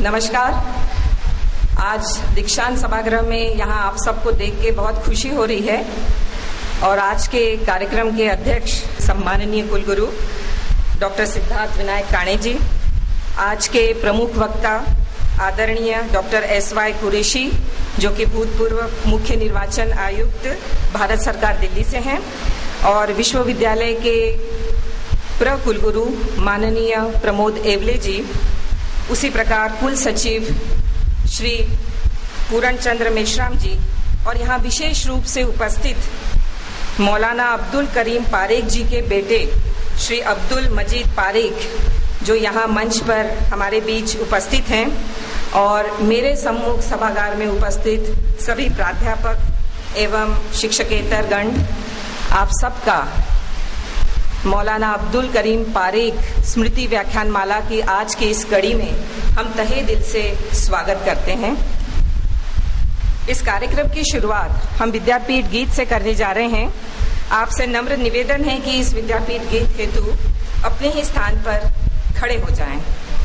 नमस्कार। आज दीक्षांत सभागृह में यहाँ आप सबको देख के बहुत खुशी हो रही है और आज के कार्यक्रम के अध्यक्ष सम्माननीय कुलगुरु डॉक्टर सिद्धार्थ विनायक काणे जी, आज के प्रमुख वक्ता आदरणीय डॉक्टर SY कुरैशी जो कि भूतपूर्व मुख्य निर्वाचन आयुक्त भारत सरकार दिल्ली से हैं, और विश्वविद्यालय के कुलगुरु माननीय प्रमोद एवले जी, उसी प्रकार कुल सचिव श्री पूरण चंद्र मेश्राम जी, और यहाँ विशेष रूप से उपस्थित मौलाना अब्दुल करीम पारेख जी के बेटे श्री अब्दुल मजीद पारेख जो यहाँ मंच पर हमारे बीच उपस्थित हैं, और मेरे सम्मुख सभागार में उपस्थित सभी प्राध्यापक एवं शिक्षकेतर गण, आप सबका मौलाना अब्दुल करीम पारेख स्मृति व्याख्यानमाला की आज की इस कड़ी में हम तहे दिल से स्वागत करते हैं। इस कार्यक्रम की शुरुआत हम विद्यापीठ गीत से करने जा रहे हैं। आपसे नम्र निवेदन है कि इस विद्यापीठ गीत हेतु अपने ही स्थान पर खड़े हो जाएं।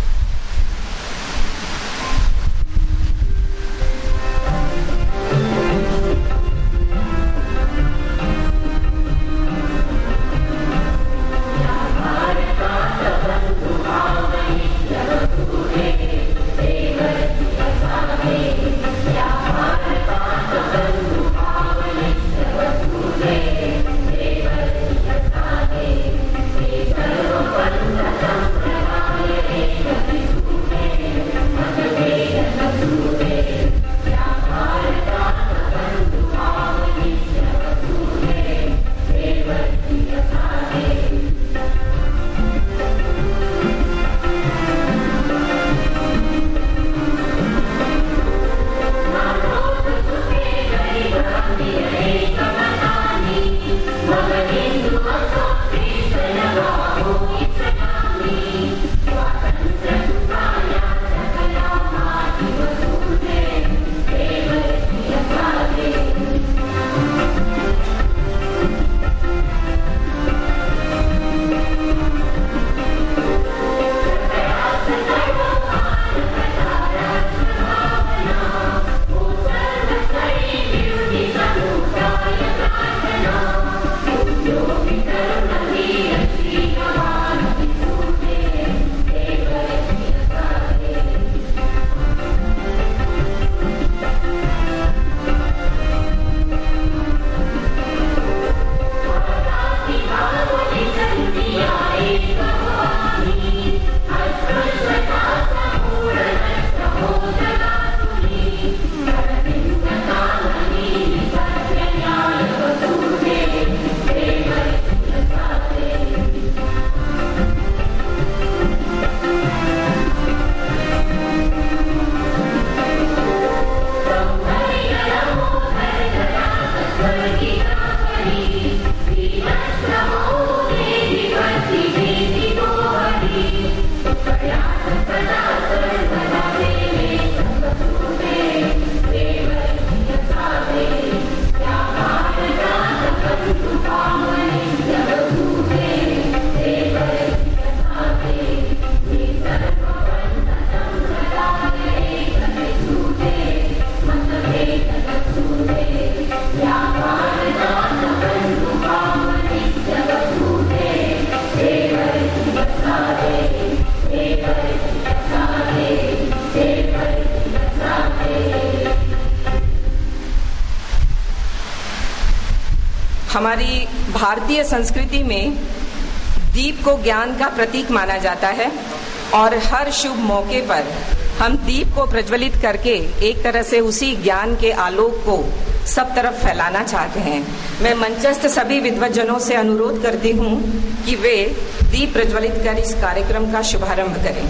हमारी भारतीय संस्कृति में दीप को ज्ञान का प्रतीक माना जाता है और हर शुभ मौके पर हम दीप को प्रज्वलित करके एक तरह से उसी ज्ञान के आलोक को सब तरफ फैलाना चाहते हैं। मैं मंचस्थ सभी विद्वज्जनों से अनुरोध करती हूँ कि वे दीप प्रज्वलित कर इस कार्यक्रम का शुभारंभ करें।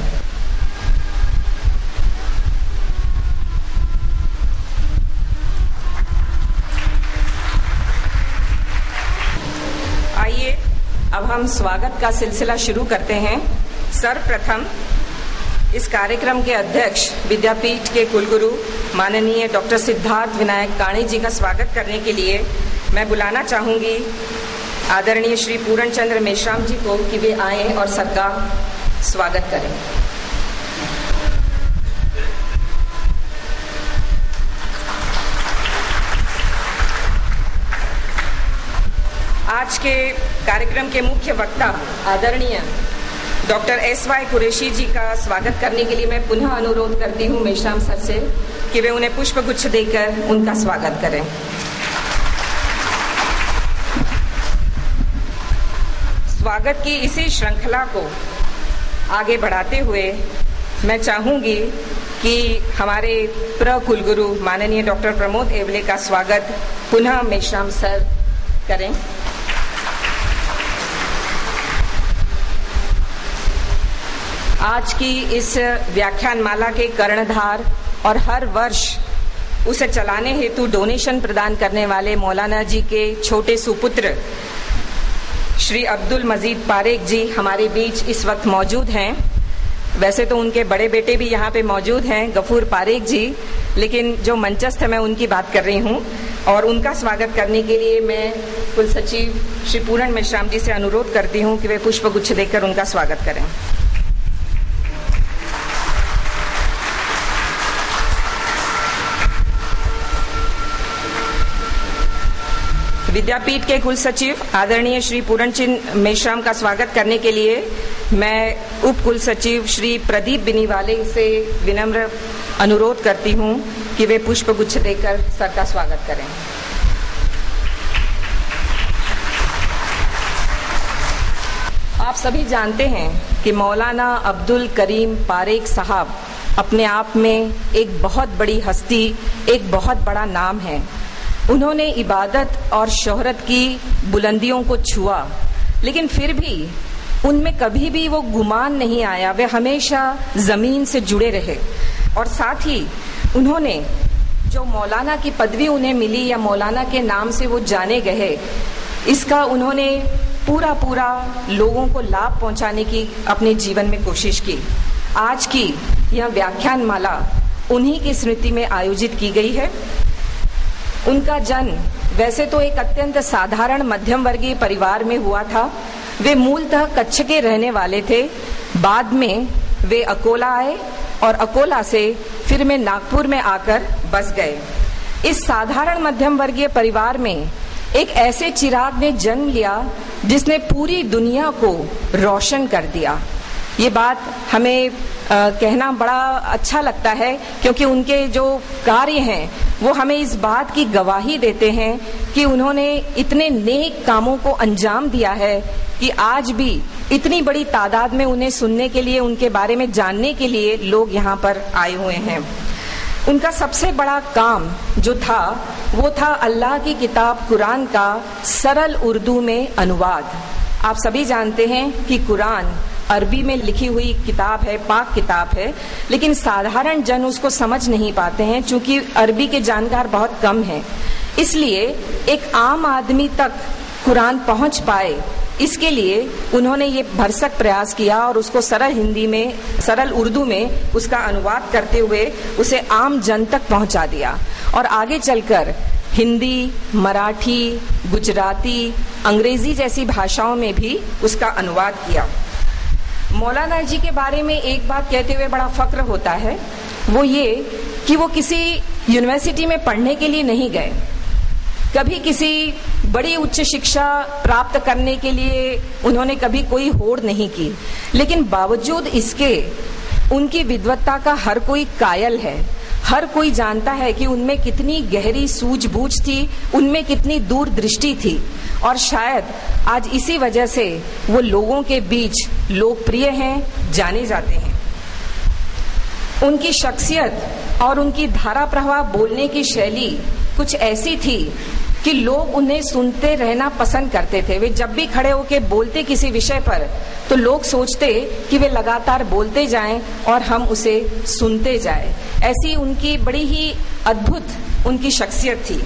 अब हम स्वागत का सिलसिला शुरू करते हैं। सर्वप्रथम इस कार्यक्रम के अध्यक्ष विद्यापीठ के कुलगुरु माननीय डॉक्टर सिद्धार्थ विनायक काणे जी का स्वागत करने के लिए मैं बुलाना चाहूंगी आदरणीय श्री पूरण चंद्र मेश्राम जी को कि वे आए और सबका स्वागत करें। आज के कार्यक्रम के मुख्य वक्ता आदरणीय डॉक्टर SY कुरैशी जी का स्वागत करने के लिए मैं पुनः अनुरोध करती हूँ मेश्राम सर से कि वे उन्हें पुष्प गुच्छ देकर उनका स्वागत करें। स्वागत की इसी श्रृंखला को आगे बढ़ाते हुए मैं चाहूंगी कि हमारे कुलगुरु माननीय डॉक्टर प्रमोद एवले का स्वागत पुनः मेश्राम सर करें। आज की इस व्याख्यान माला के कर्णधार और हर वर्ष उसे चलाने हेतु डोनेशन प्रदान करने वाले मौलाना जी के छोटे सुपुत्र श्री अब्दुल मजीद पारेख जी हमारे बीच इस वक्त मौजूद हैं। वैसे तो उनके बड़े बेटे भी यहाँ पे मौजूद हैं, गफूर पारेख जी, लेकिन जो मंचस्थ है मैं उनकी बात कर रही हूँ। और उनका स्वागत करने के लिए मैं कुल सचिव श्री पूरण मेश्राम जी से अनुरोध करती हूँ कि वे पुष्प गुच्छ देकर उनका स्वागत करें। विद्यापीठ के कुल सचिव आदरणीय श्री पूरणचंद मेश्राम का स्वागत करने के लिए मैं उप कुल सचिव श्री प्रदीप बिनीवाले से विनम्र अनुरोध करती हूं कि वे पुष्प गुच्छ देकर सर का स्वागत करें। आप सभी जानते हैं कि मौलाना अब्दुल करीम पारेख साहब अपने आप में एक बहुत बड़ी हस्ती, एक बहुत बड़ा नाम है। उन्होंने इबादत और शोहरत की बुलंदियों को छुआ, लेकिन फिर भी उनमें कभी भी वो गुमान नहीं आया। वे हमेशा जमीन से जुड़े रहे और साथ ही उन्होंने जो मौलाना की पदवी उन्हें मिली या मौलाना के नाम से वो जाने गए, इसका उन्होंने पूरा लोगों को लाभ पहुंचाने की अपने जीवन में कोशिश की। आज की यह व्याख्यान माला उन्हीं की स्मृति में आयोजित की गई है। उनका जन्म वैसे तो एक अत्यंत साधारण मध्यम वर्गीय परिवार में हुआ था। वे मूलतः कच्छ के रहने वाले थे। बाद में वे अकोला आए और अकोला से फिर में नागपुर में आकर बस गए। इस साधारण मध्यम वर्गीय परिवार में एक ऐसे चिराग ने जन्म लिया जिसने पूरी दुनिया को रोशन कर दिया। ये बात हमें कहना बड़ा अच्छा लगता है, क्योंकि उनके जो कार्य हैं वो हमें इस बात की गवाही देते हैं कि उन्होंने इतने नेक कामों को अंजाम दिया है कि आज भी इतनी बड़ी तादाद में उन्हें सुनने के लिए, उनके बारे में जानने के लिए लोग यहाँ पर आए हुए हैं। उनका सबसे बड़ा काम जो था वो था अल्लाह की किताब कुरान का सरल उर्दू में अनुवाद। आप सभी जानते हैं कि कुरान अरबी में लिखी हुई किताब है, पाक किताब है, लेकिन साधारण जन उसको समझ नहीं पाते हैं क्योंकि अरबी के जानकार बहुत कम हैं। इसलिए एक आम आदमी तक कुरान पहुंच पाए, इसके लिए उन्होंने ये भरसक प्रयास किया और उसको सरल हिंदी में, सरल उर्दू में उसका अनुवाद करते हुए उसे आम जन तक पहुंचा दिया और आगे चलकर हिंदी, मराठी, गुजराती, अंग्रेजी जैसी भाषाओं में भी उसका अनुवाद किया। मौलाना जी के बारे में एक बात कहते हुए बड़ा फक्र होता है, वो ये कि वो किसी यूनिवर्सिटी में पढ़ने के लिए नहीं गए, कभी किसी बड़ी उच्च शिक्षा प्राप्त करने के लिए उन्होंने कभी कोई होड़ नहीं की, लेकिन बावजूद इसके उनकी विद्वत्ता का हर कोई कायल है। हर कोई जानता है कि उनमें कितनी गहरी सूझबूझ थी, उनमें कितनी दूरदृष्टि थी और शायद आज इसी वजह से वो लोगों के बीच लोकप्रिय हैं, जाने जाते हैं। उनकी शख्सियत और उनकी धारा प्रवाह बोलने की शैली कुछ ऐसी थी कि लोग उन्हें सुनते रहना पसंद करते थे। वे जब भी खड़े होकर बोलते किसी विषय पर तो लोग सोचते कि वे लगातार बोलते जाएं और हम उसे सुनते जाएं। ऐसी उनकी बड़ी ही अद्भुत उनकी शख्सियत थी।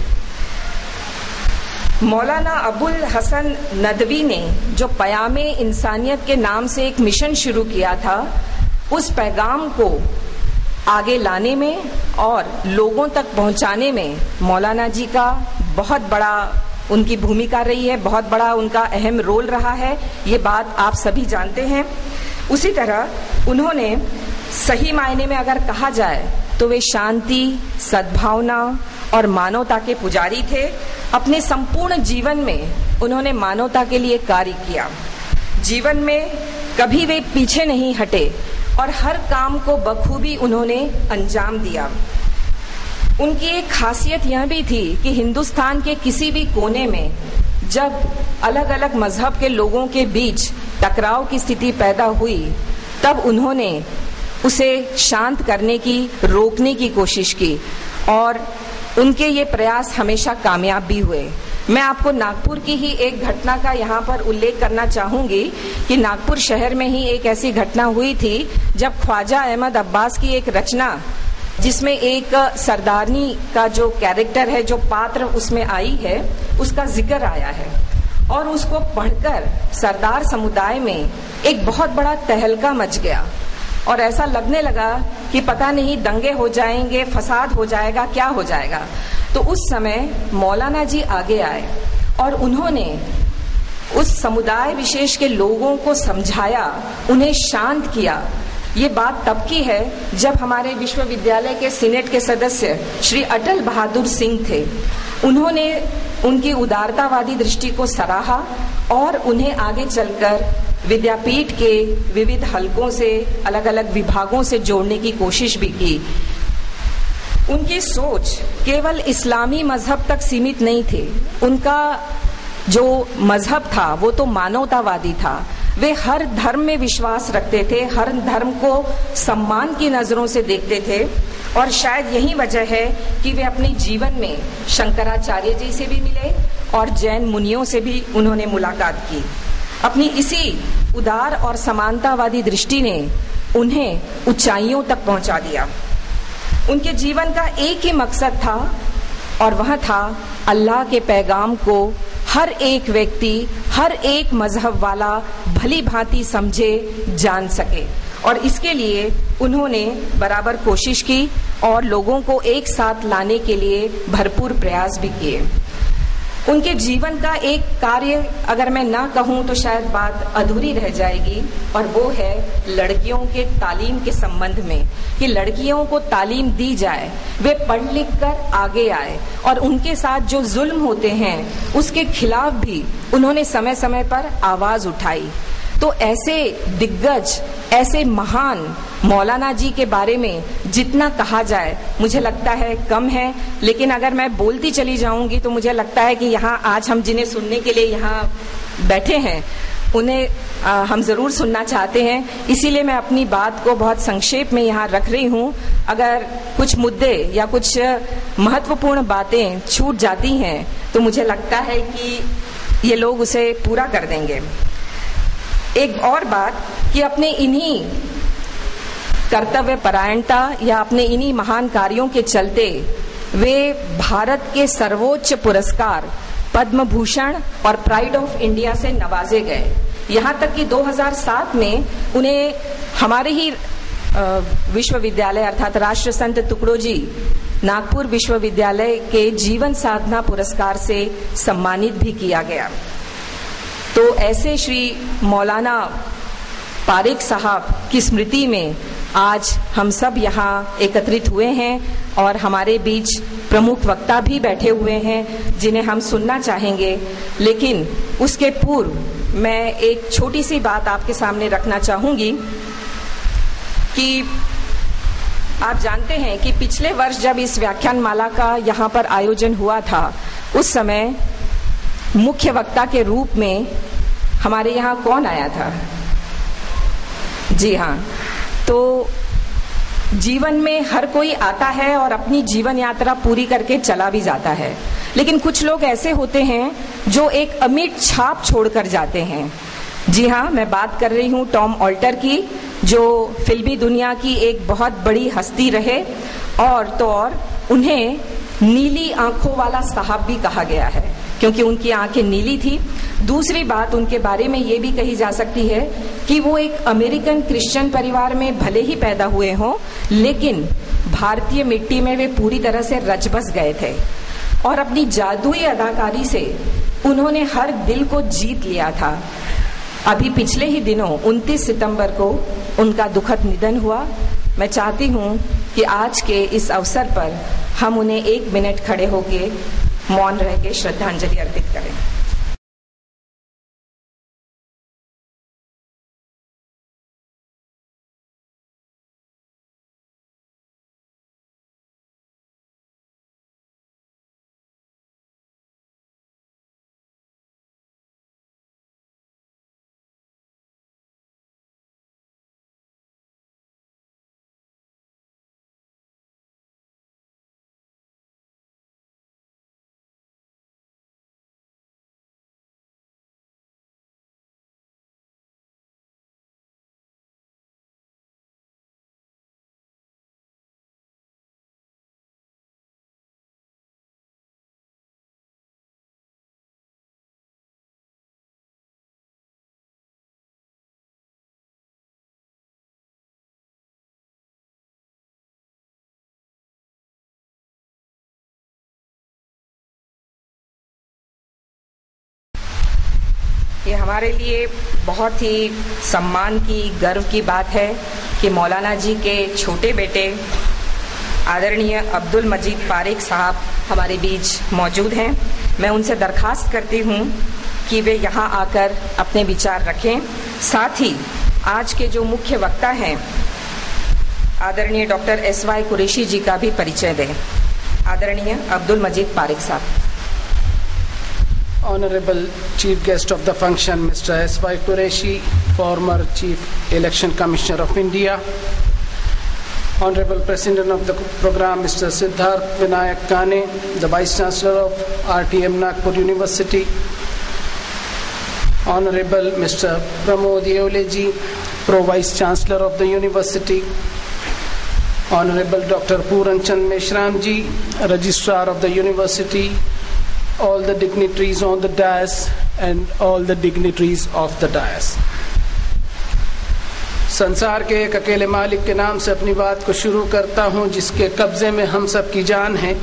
मौलाना अबुल हसन नदवी ने जो पयामे इंसानियत के नाम से एक मिशन शुरू किया था, उस पैगाम को आगे लाने में और लोगों तक पहुंचाने में मौलाना जी का बहुत बड़ा उनकी भूमिका रही है, बहुत बड़ा उनका अहम रोल रहा है। ये बात आप सभी जानते हैं। उसी तरह उन्होंने सही मायने में अगर कहा जाए तो वे शांति, सद्भावना और मानवता के पुजारी थे। अपने संपूर्ण जीवन में उन्होंने मानवता के लिए कार्य किया। जीवन में कभी वे पीछे नहीं हटे और हर काम को बखूबी उन्होंने अंजाम दिया। उनकी एक खासियत यह भी थी कि हिंदुस्तान के किसी भी कोने में जब अलग अलग मजहब के लोगों के बीच टकराव की स्थिति पैदा हुई, तब उन्होंने उसे शांत करने की, रोकने की कोशिश की और उनके ये प्रयास हमेशा कामयाब भी हुए। मैं आपको नागपुर की ही एक घटना का यहाँ पर उल्लेख करना चाहूंगी कि नागपुर शहर में ही एक ऐसी घटना हुई थी जब ख्वाजा अहमद अब्बास की एक रचना, जिसमें एक सरदारनी का जो कैरेक्टर है, जो पात्र उसमें आई है, उसका जिक्र आया है और उसको पढ़कर सरदार समुदाय में एक बहुत बड़ा तहलका मच गया और ऐसा लगने लगा कि पता नहीं दंगे हो जाएंगे, फसाद हो जाएगा, क्या हो जाएगा। तो उस समय मौलाना जी आगे आए और उन्होंने उस समुदाय विशेष के लोगों को समझाया, उन्हें शांत किया। ये बात तब की है जब हमारे विश्वविद्यालय के सीनेट के सदस्य श्री अटल बहादुर सिंह थे। उन्होंने उनकी उदारतावादी दृष्टि को सराहा और उन्हें आगे चलकर विद्यापीठ के विविध हलकों से, अलग अलग विभागों से जोड़ने की कोशिश भी की। उनकी सोच केवल इस्लामी मजहब तक सीमित नहीं थी। उनका जो मजहब था वो तो मानवतावादी था। वे हर धर्म में विश्वास रखते थे, हर धर्म को सम्मान की नजरों से देखते थे और शायद यही वजह है कि वे अपने जीवन में शंकराचार्य जी से भी मिले और जैन मुनियों से भी उन्होंने मुलाकात की। अपनी इसी उदार और समानतावादी दृष्टि ने उन्हें ऊंचाइयों तक पहुंचा दिया। उनके जीवन का एक ही मकसद था और वह था अल्लाह के पैगाम को हर एक व्यक्ति, हर एक मजहब वाला भली भांति समझे, जान सके और इसके लिए उन्होंने बराबर कोशिश की और लोगों को एक साथ लाने के लिए भरपूर प्रयास भी किए। उनके जीवन का एक कार्य अगर मैं ना कहूं तो शायद बात अधूरी रह जाएगी और वो है लड़कियों के तालीम के संबंध में, कि लड़कियों को तालीम दी जाए, वे पढ़ लिख कर आगे आए और उनके साथ जो जुल्म होते हैं उसके खिलाफ भी उन्होंने समय समय पर आवाज उठाई। तो ऐसे दिग्गज, ऐसे महान मौलाना जी के बारे में जितना कहा जाए मुझे लगता है कम है, लेकिन अगर मैं बोलती चली जाऊंगी तो मुझे लगता है कि यहाँ आज हम जिन्हें सुनने के लिए यहाँ बैठे हैं उन्हें हम जरूर सुनना चाहते हैं। इसीलिए मैं अपनी बात को बहुत संक्षेप में यहाँ रख रही हूँ। अगर कुछ मुद्दे या कुछ महत्वपूर्ण बातें छूट जाती हैं तो मुझे लगता है कि ये लोग उसे पूरा कर देंगे। एक और बात कि अपने इन्हीं कर्तव्य परायणता या अपने इन्हीं महान कार्यों के चलते वे भारत के सर्वोच्च पुरस्कार पद्म भूषण और प्राइड ऑफ इंडिया से नवाजे गए। यहाँ तक कि 2007 में उन्हें हमारे ही विश्वविद्यालय अर्थात राष्ट्रसंत तुकडोजी नागपुर विश्वविद्यालय के जीवन साधना पुरस्कार से सम्मानित भी किया गया। तो ऐसे श्री मौलाना पारेख साहब की स्मृति में आज हम सब यहाँ एकत्रित हुए हैं और हमारे बीच प्रमुख वक्ता भी बैठे हुए हैं जिन्हें हम सुनना चाहेंगे। लेकिन उसके पूर्व मैं एक छोटी सी बात आपके सामने रखना चाहूंगी कि आप जानते हैं कि पिछले वर्ष जब इस व्याख्यान माला का यहाँ पर आयोजन हुआ था, उस समय मुख्य वक्ता के रूप में हमारे यहाँ कौन आया था? जी हाँ, तो जीवन में हर कोई आता है और अपनी जीवन यात्रा पूरी करके चला भी जाता है, लेकिन कुछ लोग ऐसे होते हैं जो एक अमिट छाप छोड़कर जाते हैं। जी हाँ, मैं बात कर रही हूँ टॉम ऑल्टर की, जो फिल्मी दुनिया की एक बहुत बड़ी हस्ती रहे और तो और उन्हें नीली आंखों वाला साहब भी कहा गया है क्योंकि उनकी आंखें नीली थी। दूसरी बात उनके बारे में ये भी कही जा सकती है कि वो एक अमेरिकन क्रिश्चियन परिवार में भले ही पैदा हुए हों, लेकिन भारतीय मिट्टी में वे पूरी तरह से रच बस गए थे और अपनी जादुई अदाकारी से उन्होंने हर दिल को जीत लिया था। अभी पिछले ही दिनों 29 सितंबर को उनका दुखद निधन हुआ। मैं चाहती हूँ कि आज के इस अवसर पर हम उन्हें 1 मिनट खड़े होकर मौन रह के श्रद्धांजलि अर्पित करें। ये हमारे लिए बहुत ही सम्मान की, गर्व की बात है कि मौलाना जी के छोटे बेटे आदरणीय अब्दुल मजीद पारेख साहब हमारे बीच मौजूद हैं। मैं उनसे दरखास्त करती हूँ कि वे यहाँ आकर अपने विचार रखें। साथ ही आज के जो मुख्य वक्ता हैं आदरणीय डॉक्टर SY कुरैशी जी का भी परिचय दें। आदरणीय अब्दुल मजीद पारेख साहब। Honorable Chief Guest of the function, Mr. SY Quraishi, former Chief Election Commissioner of India. Honorable President of the program, Mr. Siddharth Vinayak Kane, the Vice Chancellor of RTM Nagpur University. Honorable Mr. Pramod Yeoleji, Pro Vice Chancellor of the University. Honorable Dr. Puran Chand Meshram ji, Registrar of the University. All the dignitaries on the dais and all the dignitaries of the dais. संसार के एक अकेले मालिक के नाम से अपनी बात को शुरू करता हूं, जिसके कब्जे में हम सब की जान है।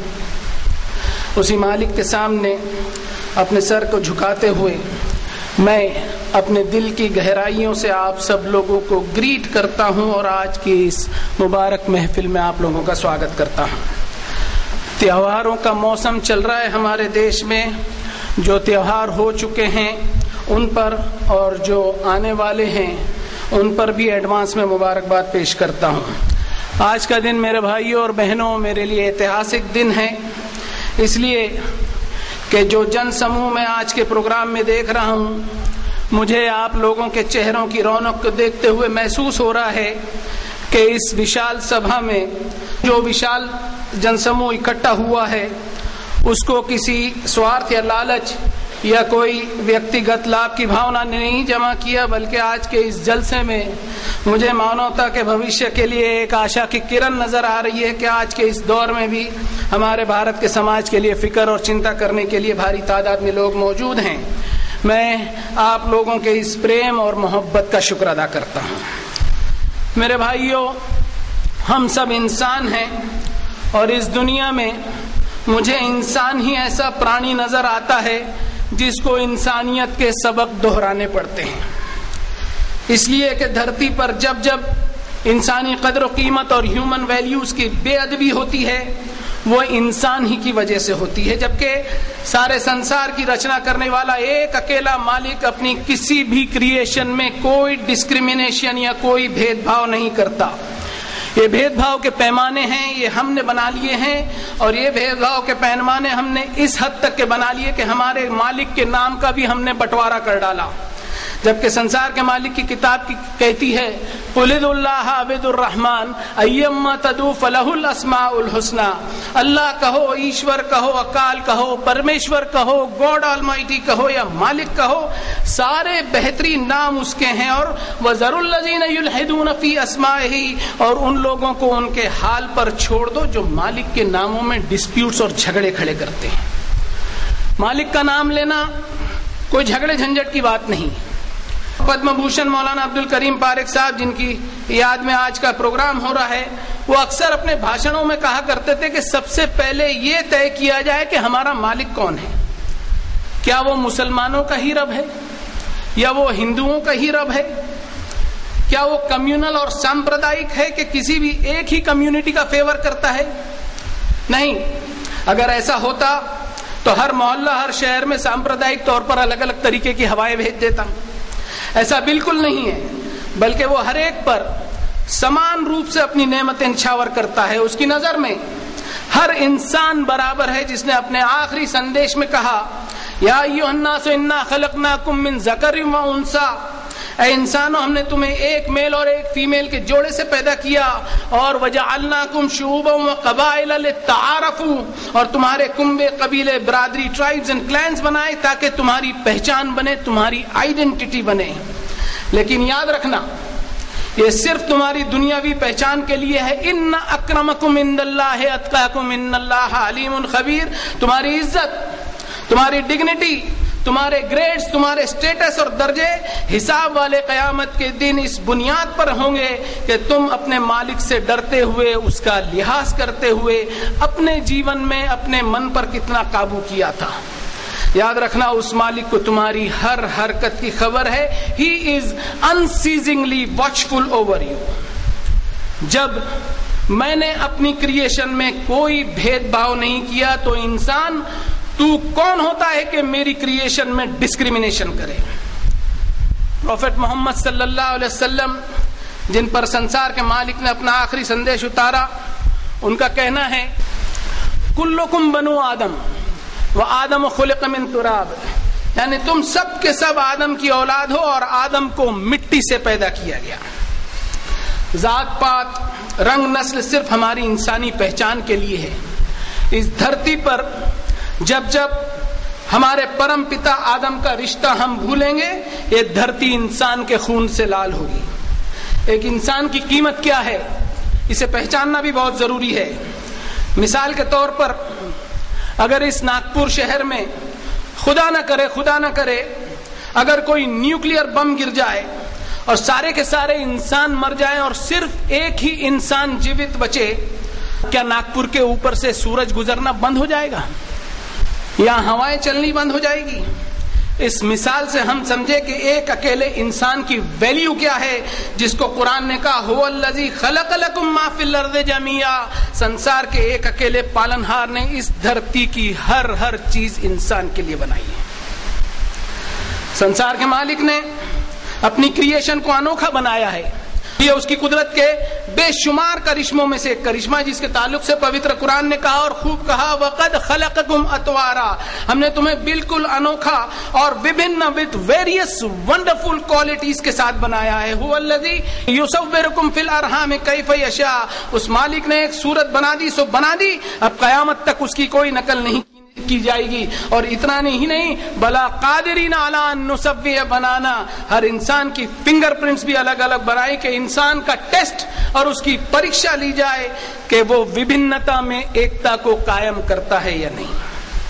उसी मालिक के सामने अपने सर को झुकाते हुए मैं अपने दिल की गहराइयों से आप सब लोगों को ग्रीट करता हूं और आज की इस मुबारक महफिल में आप लोगों का स्वागत करता हूं। त्योहारों का मौसम चल रहा है हमारे देश में। जो त्योहार हो चुके हैं उन पर और जो आने वाले हैं उन पर भी एडवांस में मुबारकबाद पेश करता हूं। आज का दिन मेरे भाइयों और बहनों मेरे लिए ऐतिहासिक दिन है, इसलिए कि जो जन समूह मैं आज के प्रोग्राम में देख रहा हूं, मुझे आप लोगों के चेहरों की रौनक को देखते हुए महसूस हो रहा है कि इस विशाल सभा में जो विशाल जनसमूह इकट्ठा हुआ है उसको किसी स्वार्थ या लालच या कोई व्यक्तिगत लाभ की भावना ने नहीं जमा किया, बल्कि आज के इस जलसे में मुझे मानवता के भविष्य के लिए एक आशा की किरण नजर आ रही है कि आज के इस दौर में भी हमारे भारत के समाज के लिए फिक्र और चिंता करने के लिए भारी तादाद में लोग मौजूद हैं। मैं आप लोगों के इस प्रेम और मोहब्बत का शुक्र अदा करता हूँ। मेरे भाइयों, हम सब इंसान हैं और इस दुनिया में मुझे इंसान ही ऐसा प्राणी नजर आता है जिसको इंसानियत के सबक दोहराने पड़ते हैं। इसलिए कि धरती पर जब जब इंसानी कदर व कीमत और ह्यूमन वैल्यूज की बेअदबी होती है वो इंसान ही की वजह से होती है, जबकि सारे संसार की रचना करने वाला एक अकेला मालिक अपनी किसी भी क्रिएशन में कोई डिस्क्रिमिनेशन या कोई भेदभाव नहीं करता। ये भेदभाव के पैमाने हैं ये हमने बना लिए हैं, और ये भेदभाव के पैमाने हमने इस हद तक के बना लिए कि हमारे मालिक के नाम का भी हमने बंटवारा कर डाला। जबकि संसार के मालिक की किताब की कहती है कुलिदुल्लाह अबिदुर रहमान अय्यम्मा तदू फलहुल अस्माउल हुस्ना। अल्लाह कहो, ईश्वर कहो, अकाल कहो, परमेश्वर कहो, गॉड ऑलमाइटी कहो या मालिक कहो, सारे बेहतरीन नाम उसके हैं। और वज़रुल लज़ीना युल्हिदून फी अस्माइही, और उन लोगों को उनके हाल पर छोड़ दो जो मालिक के नामों में डिस्प्यूट्स और झगड़े खड़े करते हैं। मालिक का नाम लेना कोई झगड़े झंझट की बात नहीं। पद्म भूषण मौलाना अब्दुल करीम पारेख साहब, जिनकी याद में आज का प्रोग्राम हो रहा है, वो अक्सर अपने भाषणों में कहा करते थे कि सबसे पहले ये तय किया जाए कि हमारा मालिक कौन है। क्या वो मुसलमानों का ही रब है या वो हिंदुओं का ही रब है क्या वो कम्युनल और सांप्रदायिक है कि किसी भी एक ही कम्युनिटी का फेवर करता है? नहीं। अगर ऐसा होता तो हर मोहल्ला, हर शहर में सांप्रदायिक तौर पर अलग अलग तरीके की हवाएं भेज देता। ऐसा बिल्कुल नहीं है, बल्कि वो हर एक पर समान रूप से अपनी नेमतें निछावर करता है। उसकी नजर में हर इंसान बराबर है, जिसने अपने आखिरी संदेश में कहा, या अय्युहन्नासु इन्ना खलकनाकुम मिन ज़करिन व उन्सा, ऐ इंसानों, हमने तुम्हें एक मेल और एक फीमेल के जोड़े से पैदा किया, और वजअलनाकुम शुऊबन व क़बाइल लित्तआरफू, और तुम्हारे कुंबे, कबीले, बरादरी, ट्राइब्स एंड क्लैंस बनाए ताकि तुम्हारी पहचान बने, तुम्हारी आइडेंटिटी बने। लेकिन याद रखना, ये सिर्फ तुम्हारी दुनियावी पहचान के लिए है। इन्ना अक्रमकुम इंदल्लाहि अत्काकुम इन्नल्लाहा अलीमुन खबीर। तुम्हारी इज्जत, तुम्हारी डिग्निटी, तुम्हारे ग्रेड्स, तुम्हारे स्टेटस और दर्जे हिसाब वाले कयामत के दिन इस बुनियाद पर होंगे कि तुम अपने मालिक से डरते हुए, उसका लिहाज करते हुए अपने जीवन में अपने मन पर कितना काबू किया था। याद रखना, उस मालिक को तुम्हारी हर हरकत की खबर है। He is unceasingly watchful over you. जब मैंने अपनी क्रिएशन में कोई भेदभाव नहीं किया, तो इंसान तू कौन होता है कि मेरी क्रिएशन में डिस्क्रिमिनेशन करे? प्रोफेट मोहम्मद सल्लल्लाहु अलैहि वसल्लम, जिन पर संसार के मालिक ने अपना आखिरी संदेश उतारा, उनका कहना है, कुल्लुकुम बनु आदम व आदम खुलिक़ मिन तुराब, यानी तुम सब के सब आदम की औलाद हो और आदम को मिट्टी से पैदा किया गया। जात पात, रंग, नस्ल सिर्फ हमारी इंसानी पहचान के लिए है। इस धरती पर जब जब हमारे परम पिता आदम का रिश्ता हम भूलेंगे, ये धरती इंसान के खून से लाल होगी। एक इंसान की कीमत क्या है, इसे पहचानना भी बहुत जरूरी है। मिसाल के तौर पर, अगर इस नागपुर शहर में खुदा न करे अगर कोई न्यूक्लियर बम गिर जाए और सारे के सारे इंसान मर जाएं और सिर्फ एक ही इंसान जीवित बचे, क्या नागपुर के ऊपर से सूरज गुजरना बंद हो जाएगा या हवाएं चलनी बंद हो जाएगी? इस मिसाल से हम समझे कि एक अकेले इंसान की वैल्यू क्या है, जिसको कुरान ने कहा, हुवल्लज़ी खलक़ लकुम मा फिल अर्ज़ि जमीआ। संसार के एक अकेले पालनहार ने इस धरती की हर चीज इंसान के लिए बनाई है। संसार के मालिक ने अपनी क्रिएशन को अनोखा बनाया है। ये उसकी कुदरत के बेशुमार करिश्मों में से एक करिश्मा, जिसके ताल्लुक से पवित्र कुरान ने कहा और खूब कहा, वक़द खलक़कुम अतवारा, हमने तुम्हें बिल्कुल अनोखा और विभिन्न विद वेरियस वंडरफुल क्वालिटीज के साथ बनाया है। हुवल्लज़ी युसव्विरुकुम फिल अरहाम कैफ़ यशा, उस मालिक ने एक सूरत बना दी सो बना दी, अब कयामत तक उसकी कोई नकल नहीं की जाएगी। और इतना ही नहीं, बला कादिरीन अला अन नुसव्विय बनाना, हर इंसान की फिंगरप्रिंट्स भी अलग अलग बनाई कि इंसान का टेस्ट और उसकी परीक्षा ली जाए कि वो विभिन्नता में एकता को कायम करता है या नहीं।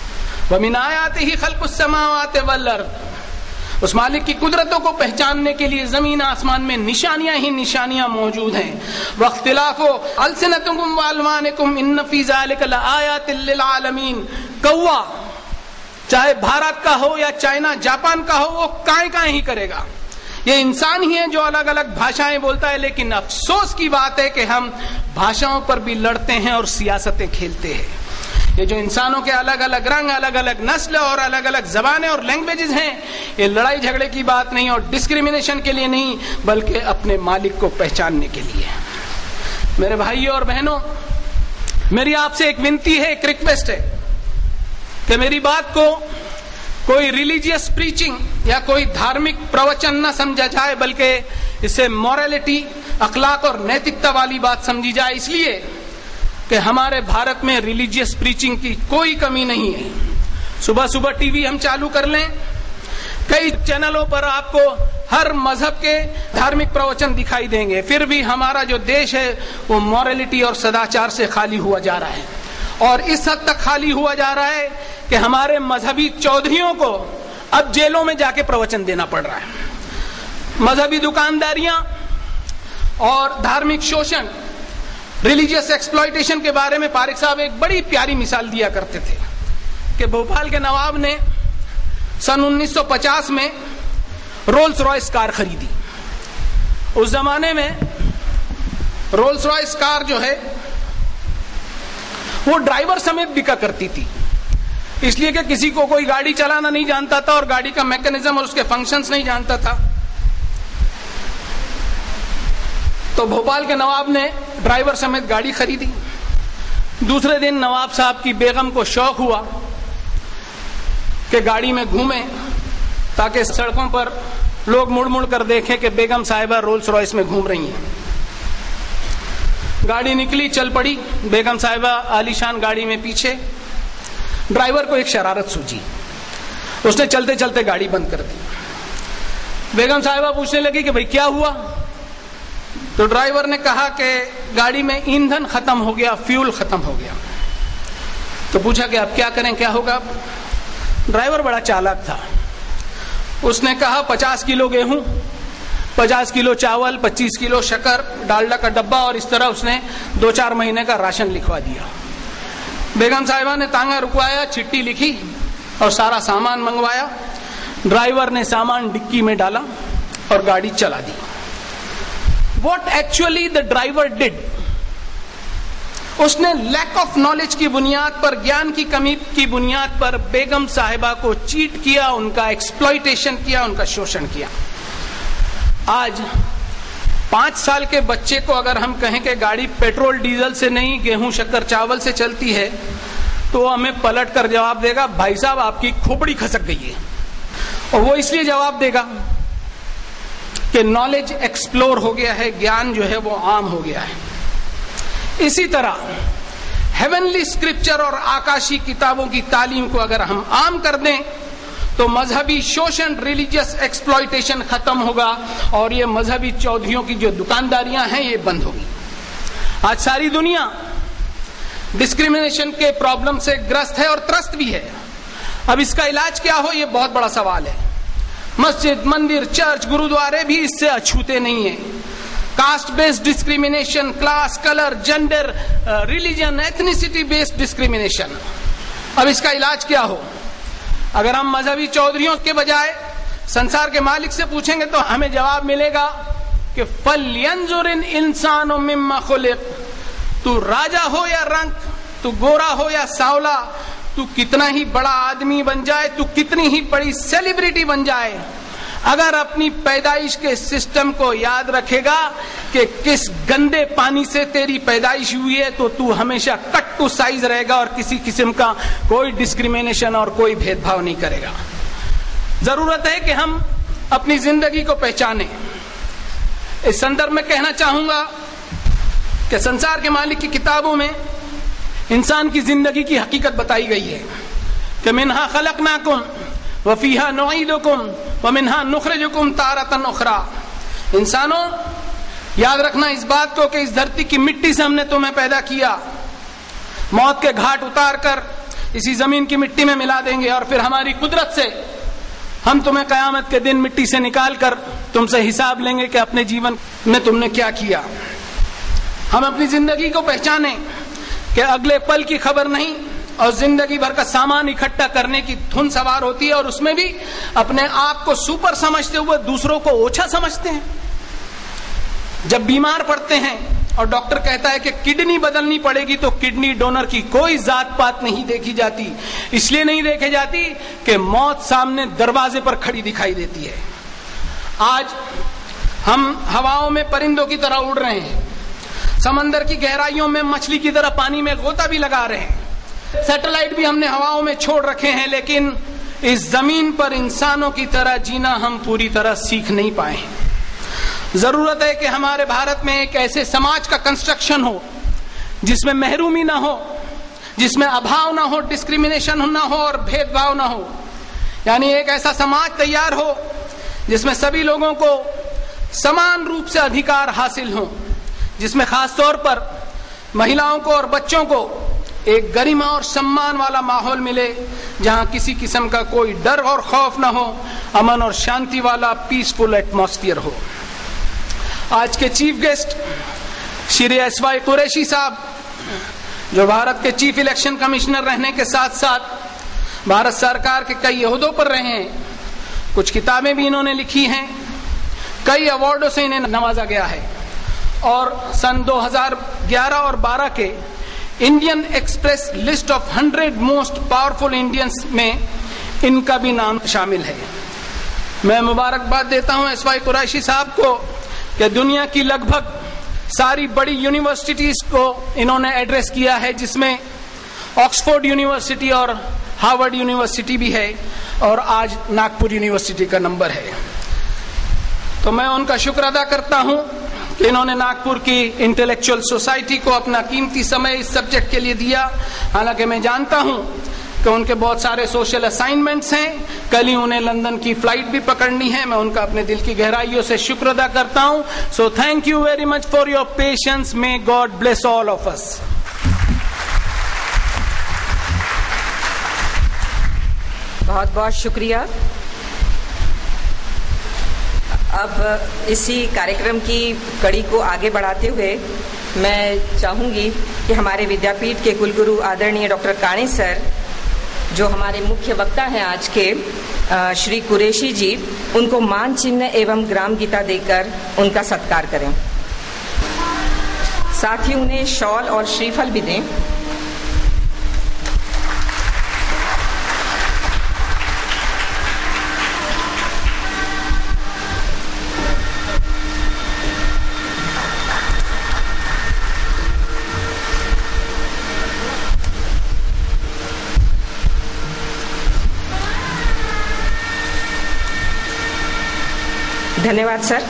व मिन आयातिही खल्क़ुस समावाति वल अर्द, उस मालिक की कुदरतों को पहचानने के लिए जमीन आसमान में निशानियां ही निशानियां मौजूद हैं। वख्तिलाफो अलसिनतुकुम व अलवानिकुम इन्न फी ज़ालिका लआयातिल लिल आलमीन, कौवा चाहे भारत का हो या चाइना जापान का हो, वो काएं ही करेगा। ये इंसान ही है जो अलग अलग भाषाएं बोलता है, लेकिन अफसोस की बात है कि हम भाषाओं पर भी लड़ते हैं और सियासतें खेलते हैं। ये जो इंसानों के अलग अलग रंग, अलग अलग नस्ल और अलग अलग जबानें और लैंग्वेजेस हैं, ये लड़ाई झगड़े की बात नहीं और डिस्क्रिमिनेशन के लिए नहीं, बल्कि अपने मालिक को पहचानने के लिए। मेरे भाइयों और बहनों, मेरी आपसे एक विनती है, एक रिक्वेस्ट है कि मेरी बात को कोई रिलीजियस प्रीचिंग या कोई धार्मिक प्रवचन न समझा जाए, बल्कि इसे मॉरलिटी, अखलाक और नैतिकता वाली बात समझी जाए। इसलिए कि हमारे भारत में रिलीजियस प्रीचिंग की कोई कमी नहीं है। सुबह सुबह टीवी हम चालू कर लें, कई चैनलों पर आपको हर मजहब के धार्मिक प्रवचन दिखाई देंगे, फिर भी हमारा जो देश है वो मॉरलिटी और सदाचार से खाली हुआ जा रहा है। और इस हद तक खाली हुआ जा रहा है कि हमारे मजहबी चौधरियों को अब जेलों में जाके प्रवचन देना पड़ रहा है। मजहबी दुकानदारियां और धार्मिक शोषण, रिलीजियस एक्सप्लॉयटेशन के बारे में पारेख साहब एक बड़ी प्यारी मिसाल दिया करते थे कि भोपाल के नवाब ने सन 1950 में रोल्स रॉयस कार खरीदी। उस जमाने में रोल्स रॉयस कार जो है वो ड्राइवर समेत बिका करती थी, इसलिए कि किसी को कोई गाड़ी चलाना नहीं जानता था और गाड़ी का मैकेनिज्म और उसके फंक्शंस नहीं जानता था। तो भोपाल के नवाब ने ड्राइवर समेत गाड़ी खरीदी। दूसरे दिन नवाब साहब की बेगम को शौक हुआ कि गाड़ी में घूमें ताकि सड़कों पर लोग मुड़ मुड़ कर देखें कि बेगम साहिबा रोल्स रॉयस में घूम रही हैं। गाड़ी निकली, चल पड़ी। बेगम साहिबा आलीशान गाड़ी में पीछे। ड्राइवर को एक शरारत सूझी, उसने चलते चलते गाड़ी बंद कर दी। बेगम साहिबा पूछने लगी कि भाई क्या हुआ? तो ड्राइवर ने कहा कि गाड़ी में ईंधन खत्म हो गया, फ्यूल खत्म हो गया। तो पूछा कि अब क्या करें, क्या होगा? ड्राइवर बड़ा चालाक था, उसने कहा 50 किलो गेहूं, 50 किलो चावल, 25 किलो शक्कर, डालडा का डब्बा, और इस तरह उसने 2-4 महीने का राशन लिखवा दिया। बेगम साहिबा ने तांगा रुकवाया, चिट्ठी लिखी और सारा सामान मंगवाया। ड्राइवर ने सामान डिक्की में डाला और गाड़ी चला दी। What actually the driver did, उसने लैक ऑफ नॉलेज की बुनियाद पर, ज्ञान की कमी की बुनियाद पर बेगम साहिबा को चीट किया, उनका एक्सप्लॉइटेशन किया, उनका शोषण किया। आज 5 साल के बच्चे को अगर हम कहें कि गाड़ी पेट्रोल डीजल से नहीं गेहूं शक्कर चावल से चलती है, तो हमें पलट कर जवाब देगा भाई साहब आपकी खोपड़ी खसक गई है। और वो इसलिए जवाब देगा कि नॉलेज एक्सप्लोर हो गया है, ज्ञान जो है वो आम हो गया है। इसी तरह हेवनली स्क्रिप्चर और आकाशी किताबों की तालीम को अगर हम आम कर दें तो मजहबी शोषण, रिलीजियस एक्सप्लॉइटेशन खत्म होगा और ये मजहबी चौधरियों की जो दुकानदारियां हैं ये बंद होगी। आज सारी दुनिया डिस्क्रिमिनेशन के प्रॉब्लम से ग्रस्त है और त्रस्त भी है। अब इसका इलाज क्या हो, ये बहुत बड़ा सवाल है। मस्जिद, मंदिर, चर्च, गुरुद्वारे भी इससे अछूते नहीं है। Caste based discrimination, class, colour, gender, religion, ethnicity based discrimination. अब इसका इलाज क्या हो? अगर हम मजहबी चौधरियों के बजाय संसार के मालिक से पूछेंगे तो हमें जवाब मिलेगा कि फल्यंजुरिन इंसानो मिम्मा खुलिक, तू राजा हो या रंग, तू गोरा हो या सावला, तू कितना ही बड़ा आदमी बन जाए, तू कितनी ही बड़ी सेलिब्रिटी बन जाए, अगर अपनी पैदाइश के सिस्टम को याद रखेगा कि किस गंदे पानी से तेरी पैदाइश हुई है, तो तू हमेशा कट टू साइज रहेगा और किसी किस्म का कोई डिस्क्रिमिनेशन और कोई भेदभाव नहीं करेगा। जरूरत है कि हम अपनी जिंदगी को पहचानें। इस संदर्भ में कहना चाहूंगा कि संसार के मालिक की किताबों में इंसान की जिंदगी की हकीकत बताई गई है कि मिन्हा खलकनाकुम व फीहा नुईदुकुम व मिन्हा नुखरिजुकुम तारतन उखरा। इंसानों, याद रखना इस बात को कि इस धरती की मिट्टी से हमने तुम्हें पैदा किया, मौत के घाट उतार कर इसी जमीन की मिट्टी में मिला देंगे और फिर हमारी कुदरत से हम तुम्हें कयामत के दिन मिट्टी से निकाल कर तुमसे हिसाब लेंगे कि अपने जीवन में तुमने क्या किया। हम अपनी जिंदगी को पहचाने कि अगले पल की खबर नहीं और जिंदगी भर का सामान इकट्ठा करने की धुन सवार होती है और उसमें भी अपने आप को सुपर समझते हुए दूसरों को ओछा समझते हैं। जब बीमार पड़ते हैं और डॉक्टर कहता है कि किडनी बदलनी पड़ेगी तो किडनी डोनर की कोई जात पात नहीं देखी जाती। इसलिए नहीं देखी जाती कि मौत सामने दरवाजे पर खड़ी दिखाई देती है। आज हम हवाओं में परिंदों की तरह उड़ रहे हैं, समंदर की गहराइयों में मछली की तरह पानी में गोता भी लगा रहे हैं, सैटेलाइट भी हमने हवाओं में छोड़ रखे हैं, लेकिन इस जमीन पर इंसानों की तरह जीना हम पूरी तरह सीख नहीं पाए। जरूरत है कि हमारे भारत में एक ऐसे समाज का कंस्ट्रक्शन हो जिसमें महरूमी ना हो, जिसमें अभाव ना हो, डिस्क्रिमिनेशन ना हो और भेदभाव ना हो। यानी एक ऐसा समाज तैयार हो जिसमें सभी लोगों को समान रूप से अधिकार हासिल हो, जिसमें खास तौर पर महिलाओं को और बच्चों को एक गरिमा और सम्मान वाला माहौल मिले, जहां किसी किस्म का कोई डर और खौफ ना हो, अमन और शांति वाला पीसफुल एटमॉस्फेयर हो। आज के chief guest Shri S Y. Qureshi साहब, जो भारत के चीफ इलेक्शन कमिश्नर रहने के साथ साथ भारत सरकार के कई ओहदों पर रहे हैं, कुछ किताबें भी इन्होंने लिखी हैं, कई अवार्डों से इन्हें नवाजा गया है और सन 2011 और 12 के Indian Express list of 100 most powerful Indians में इनका भी नाम शामिल है। मैं मुबारकबाद देता हूं एसवाई कुरैशी साहब को कि दुनिया की लगभग सारी बड़ी यूनिवर्सिटीज को इन्होंने एड्रेस किया है, जिसमें ऑक्सफोर्ड यूनिवर्सिटी और हार्वर्ड यूनिवर्सिटी भी है और आज नागपुर यूनिवर्सिटी का नंबर है। तो मैं उनका शुक्र अदा करता हूं कि इन्होंने नागपुर की इंटेलेक्चुअल सोसाइटी को अपना कीमती समय इस सब्जेक्ट के लिए दिया। हालांकि मैं जानता हूं कि उनके बहुत सारे सोशल असाइनमेंट्स हैं, कल ही उन्हें लंदन की फ्लाइट भी पकड़नी है। मैं उनका अपने दिल की गहराइयों से शुक्र अदा करता हूं। So thank you very much for your patience. May God bless all of us. बहुत बहुत शुक्रिया। अब इसी कार्यक्रम की कड़ी को आगे बढ़ाते हुए मैं चाहूंगी कि हमारे विद्यापीठ के कुलगुरु आदरणीय डॉक्टर काणे सर, जो हमारे मुख्य वक्ता हैं आज के, श्री कुरैशी जी, उनको मान चिन्ह एवं ग्राम गीता देकर उनका सत्कार करें। साथ ही उन्हें शॉल और श्रीफल भी दें। धन्यवाद सर।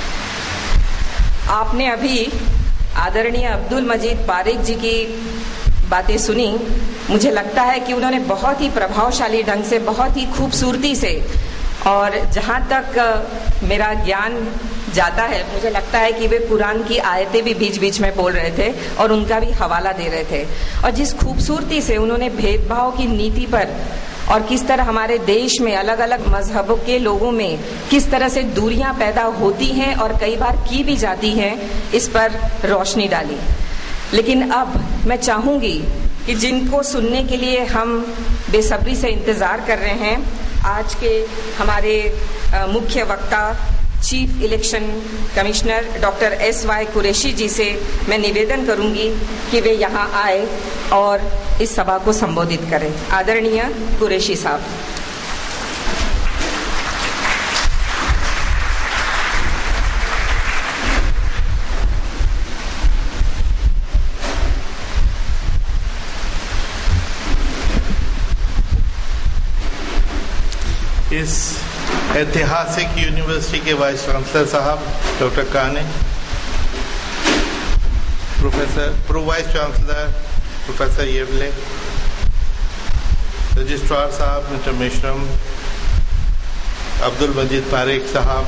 आपने अभी आदरणीय अब्दुल मजीद पारेख जी की बातें सुनी। मुझे लगता है कि उन्होंने बहुत ही प्रभावशाली ढंग से, बहुत ही खूबसूरती से, और जहाँ तक मेरा ज्ञान जाता है मुझे लगता है कि वे कुरान की आयतें भी बीच बीच में बोल रहे थे और उनका भी हवाला दे रहे थे। और जिस खूबसूरती से उन्होंने भेदभाव की नीति पर और किस तरह हमारे देश में अलग अलग मजहबों के लोगों में किस तरह से दूरियां पैदा होती हैं और कई बार की भी जाती हैं, इस पर रोशनी डाली। लेकिन अब मैं चाहूंगी कि जिनको सुनने के लिए हम बेसब्री से इंतजार कर रहे हैं, आज के हमारे मुख्य वक्ता chief election commissioner doctor S Y Qureshi ji से मैं निवेदन करूंगी कि वे यहाँ आए और इस सभा को संबोधित करें। आदरणीय कुरैशी साहब। इस ऐतिहासिक यूनिवर्सिटी के वाइस चांसलर साहब doctor Kane, pro vice chancellor professor Yewale, registrar साहब मिस्टर मिश्रम, अब्दुल मजीद पारेख साहब,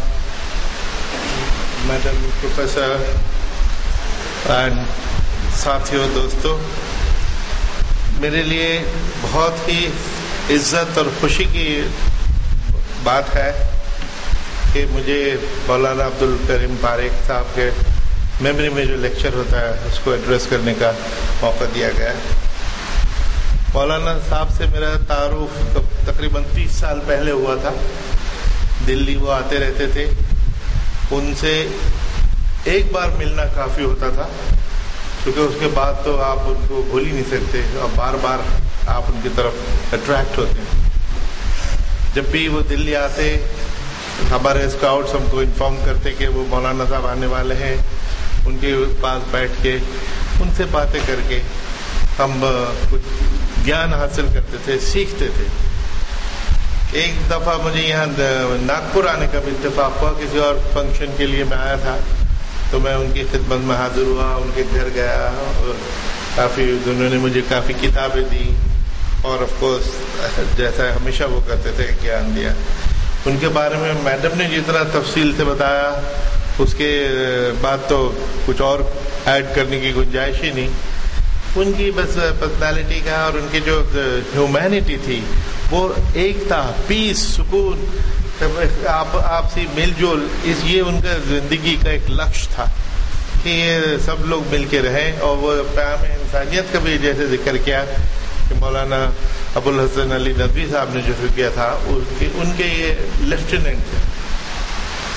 मैडम प्रोफेसर एंड साथियों, दोस्तों, मेरे लिए बहुत ही इज्जत और खुशी की बात है कि मुझे मौलाना अब्दुल करीम पारेख साहब के मेमोरी में जो लेक्चर होता है उसको एड्रेस करने का मौका दिया गया है। मौलाना साहब से मेरा तारुफ तकरीबन 30 साल पहले हुआ था। दिल्ली वो आते रहते थे, उनसे एक बार मिलना काफ़ी होता था, क्योंकि उसके बाद तो आप उनको भूल ही नहीं सकते और बार बार आप उनकी तरफ अट्रैक्ट होते हैं। जब भी वो दिल्ली आते, हमारे स्काउट्स हमको इन्फॉर्म करते कि वो मौलाना साहब आने वाले हैं। उनके पास बैठ के उनसे बातें करके हम कुछ ज्ञान हासिल करते थे, सीखते थे। एक दफ़ा मुझे यहाँ नागपुर आने का भी इत्तेफाक हुआ, किसी और फंक्शन के लिए मैं आया था, तो मैं उनकी खिदमत में हाजिर हुआ, उनके घर गया और काफ़ी उन्होंने मुझे काफ़ी किताबें दी और ऑफ कोर्स जैसा हमेशा वो करते थे ज्ञान दिया। उनके बारे में मैडम ने जितना तफसील से बताया, उसके बाद तो कुछ और ऐड करने की गुंजाइश ही नहीं। उनकी बस पर्सनालिटी का और उनकी जो ह्यूमैनिटी थी वो एक था, पीस, सुकून, आपसी मिलजुल, ये उनका जिंदगी का एक लक्ष्य था कि ये सब लोग मिल के रहें। और वो प्याम इंसानियत का भी जैसे जिक्र किया कि मौलाना अबुल हसन अली नदवी साहब ने जो किया था, उनके ये लेफ्टिनेंट थे।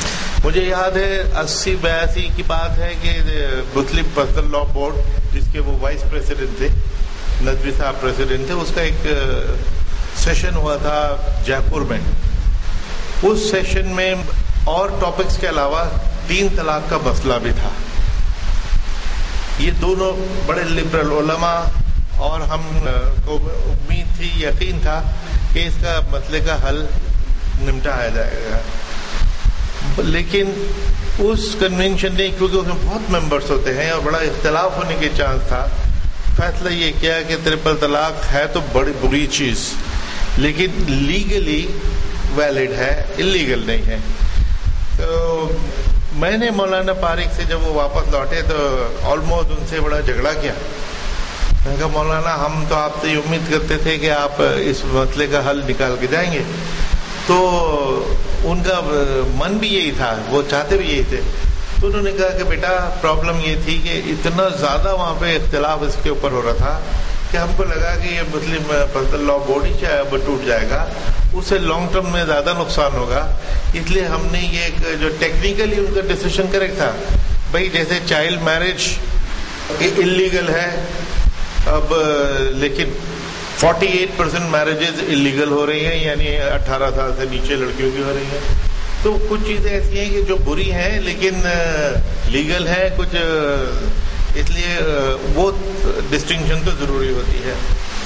मुझे याद है 80-82 की बात है कि मुस्लिम पर्सनल लॉ बोर्ड, जिसके वो वाइस प्रेसिडेंट थे, नदवी साहब प्रेसिडेंट थे, उसका एक सेशन हुआ था जयपुर में। उस सेशन में और टॉपिक्स के अलावा 3 तलाक का मसला भी था। ये दोनों बड़े लिबरल उलमा और हम को उम्मीद थी, यकीन था कि इसका मसले का हल निपटाया जाएगा। लेकिन उस कन्वेंशन ने, क्योंकि उसमें बहुत मेंबर्स होते हैं और बड़ा इख्तलाफ होने के चांस था, फैसला ये किया कि ट्रिपल तलाक है तो बड़ी बुरी चीज, लेकिन लीगली वैलिड है, इलीगल नहीं है। तो मैंने मौलाना पारिक से जब वो वापस लौटे तो ऑलमोस्ट उनसे बड़ा झगड़ा किया। मैंने कहा मौलाना, हम तो आपसे ये उम्मीद करते थे कि आप इस मसले का हल निकाल के जाएंगे। तो उनका मन भी यही था, वो चाहते भी यही थे। तो उन्होंने कहा कि बेटा, प्रॉब्लम ये थी कि इतना ज्यादा वहाँ पे इख्तिलाफ इसके ऊपर हो रहा था कि हमको लगा कि ये मुस्लिम पर्सनल लॉ बोर्ड ही चाहे अब टूट जाएगा, उससे लॉन्ग टर्म में ज्यादा नुकसान होगा। इसलिए हमने ये एक जो टेक्निकली उनका डिसीजन करेक्ट था, भाई जैसे चाइल्ड मैरिज इलीगल है अब, लेकिन 48% मैरिजेज इलीगल हो रही हैं, यानी 18 साल से नीचे लड़कियों की हो रही हैं। तो कुछ चीजें ऐसी हैं कि जो बुरी हैं लेकिन लीगल है कुछ, इसलिए वो डिस्टिंक्शन तो जरूरी होती है।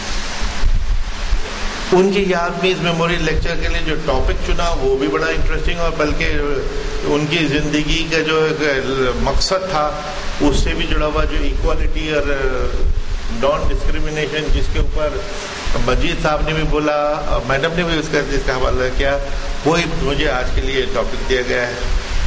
उनकी याद में इस मेमोरियल लेक्चर के लिए जो टॉपिक चुना वो भी बड़ा इंटरेस्टिंग, और बल्कि उनकी जिंदगी का जो मकसद था उससे भी जुड़ा हुआ, जो इक्वालिटी और नॉन डिस्क्रिमिनेशन, जिसके ऊपर मजीद साहब ने भी बोला, मैडम ने भी इसका हवाला किया, वो ही मुझे आज के लिए टॉपिक दिया गया है।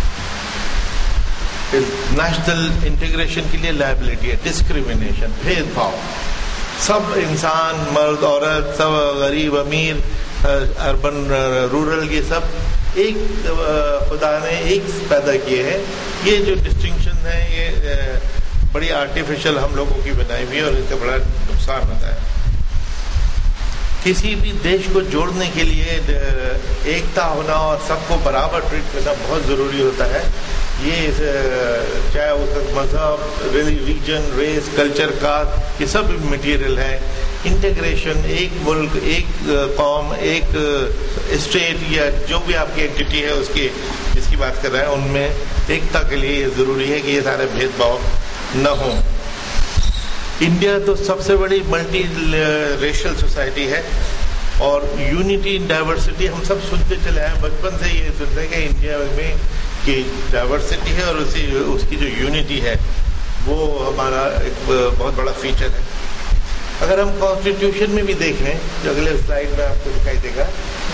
नेशनल इंटीग्रेशन के लिए लायबिलिटी है, डिस्क्रिमिनेशन, भेदभाव, सब इंसान, मर्द औरत, सब गरीब अमीर, अर्बन रूरल, ये सब एक खुदा ने एक पैदा किए हैं। ये जो डिस्टिंक्शन है ये बड़ी आर्टिफिशियल हम लोगों की बनाई हुई है और इसका बड़ा नुकसान होता है। किसी भी देश को जोड़ने के लिए एकता होना और सबको बराबर ट्रीट करना बहुत जरूरी होता है। ये चाहे उसका मजहब, रिलीजन, रेस, कल्चर, कास्ट, ये सब मटेरियल है। इंटीग्रेशन, एक मुल्क, एक कौम, एक स्टेट या जो भी आपकी एंटिटी है उसकी जिसकी बात कर रहे हैं, उनमें एकता के लिए जरूरी है कि ये सारे भेदभाव न हो। इंडिया तो सबसे बड़ी मल्टी रेशियल सोसाइटी है और यूनिटी इन डाइवर्सिटी हम सब सुनते चले आए, बचपन से ये सुनते हैं कि इंडिया में की डाइवर्सिटी है और उसकी जो यूनिटी है वो हमारा एक बहुत बड़ा फीचर है। अगर हम कॉन्स्टिट्यूशन में भी देख लें, जो अगले स्लाइड में आपको दिखाई देगा,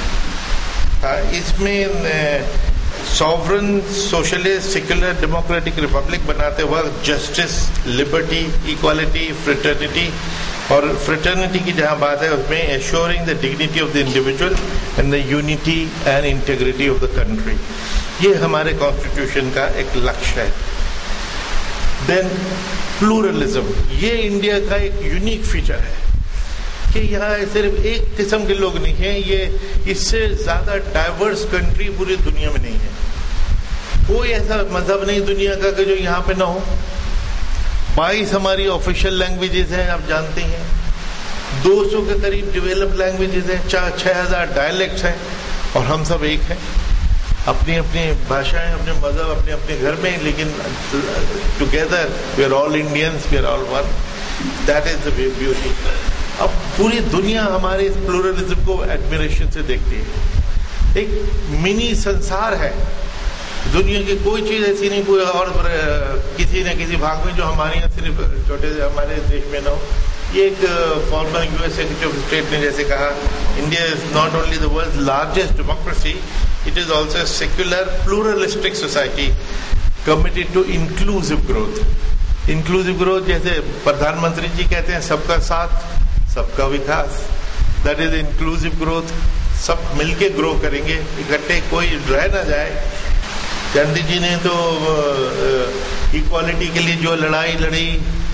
इसमें sovereign, socialist, secular, democratic republic बनाते वक्त जस्टिस, लिबर्टी, इक्वालिटी, फ्रेटर्निटी, और फ्रेटर्निटी की जहां बात है उसमें assuring the dignity of the individual and the unity and integrity of the country, ये हमारे कॉन्स्टिट्यूशन का एक लक्ष्य है। देन प्लूरलिज्म, ये इंडिया का एक यूनिक फीचर है कि यहाँ सिर्फ एक किस्म के लोग नहीं हैं, ये इससे ज्यादा डाइवर्स कंट्री पूरी दुनिया में नहीं है। कोई ऐसा मजहब नहीं दुनिया का कि जो यहाँ पे ना हो। 22 हमारी ऑफिशियल लैंग्वेजेस हैं, आप जानते हैं। 200 के करीब डेवलप्ड लैंग्वेजेस हैं, 6000 डायलेक्ट्स हैं, और हम सब एक हैं। अपनी अपनी भाषाएं, अपने मजहब, अपने अपने घर में, लेकिन together we are all Indians, we are all one. That is the beauty. अब पूरी दुनिया हमारे इस प्लूरलिज्म को एडमिरेशन से देखती है। एक मिनी संसार है दुनिया की, कोई चीज ऐसी नहीं, कोई और किसी न किसी भाग में जो हमारे यहाँ सिर्फ छोटे से हमारे देश में ना हो। ये एक former US secretary of state ने जैसे कहा, India is not only the world's largest democracy, it is also secular pluralistic society committed to inclusive growth. Inclusive growth जैसे प्रधानमंत्री जी कहते हैं, सबका साथ सबका विकास, दैट इज इंक्लूसिव ग्रोथ। सब मिलके ग्रो करेंगे, इकट्ठे कोई रह ना जाए। गांधी जी ने तो इक्वालिटी के लिए जो लड़ाई लड़ी,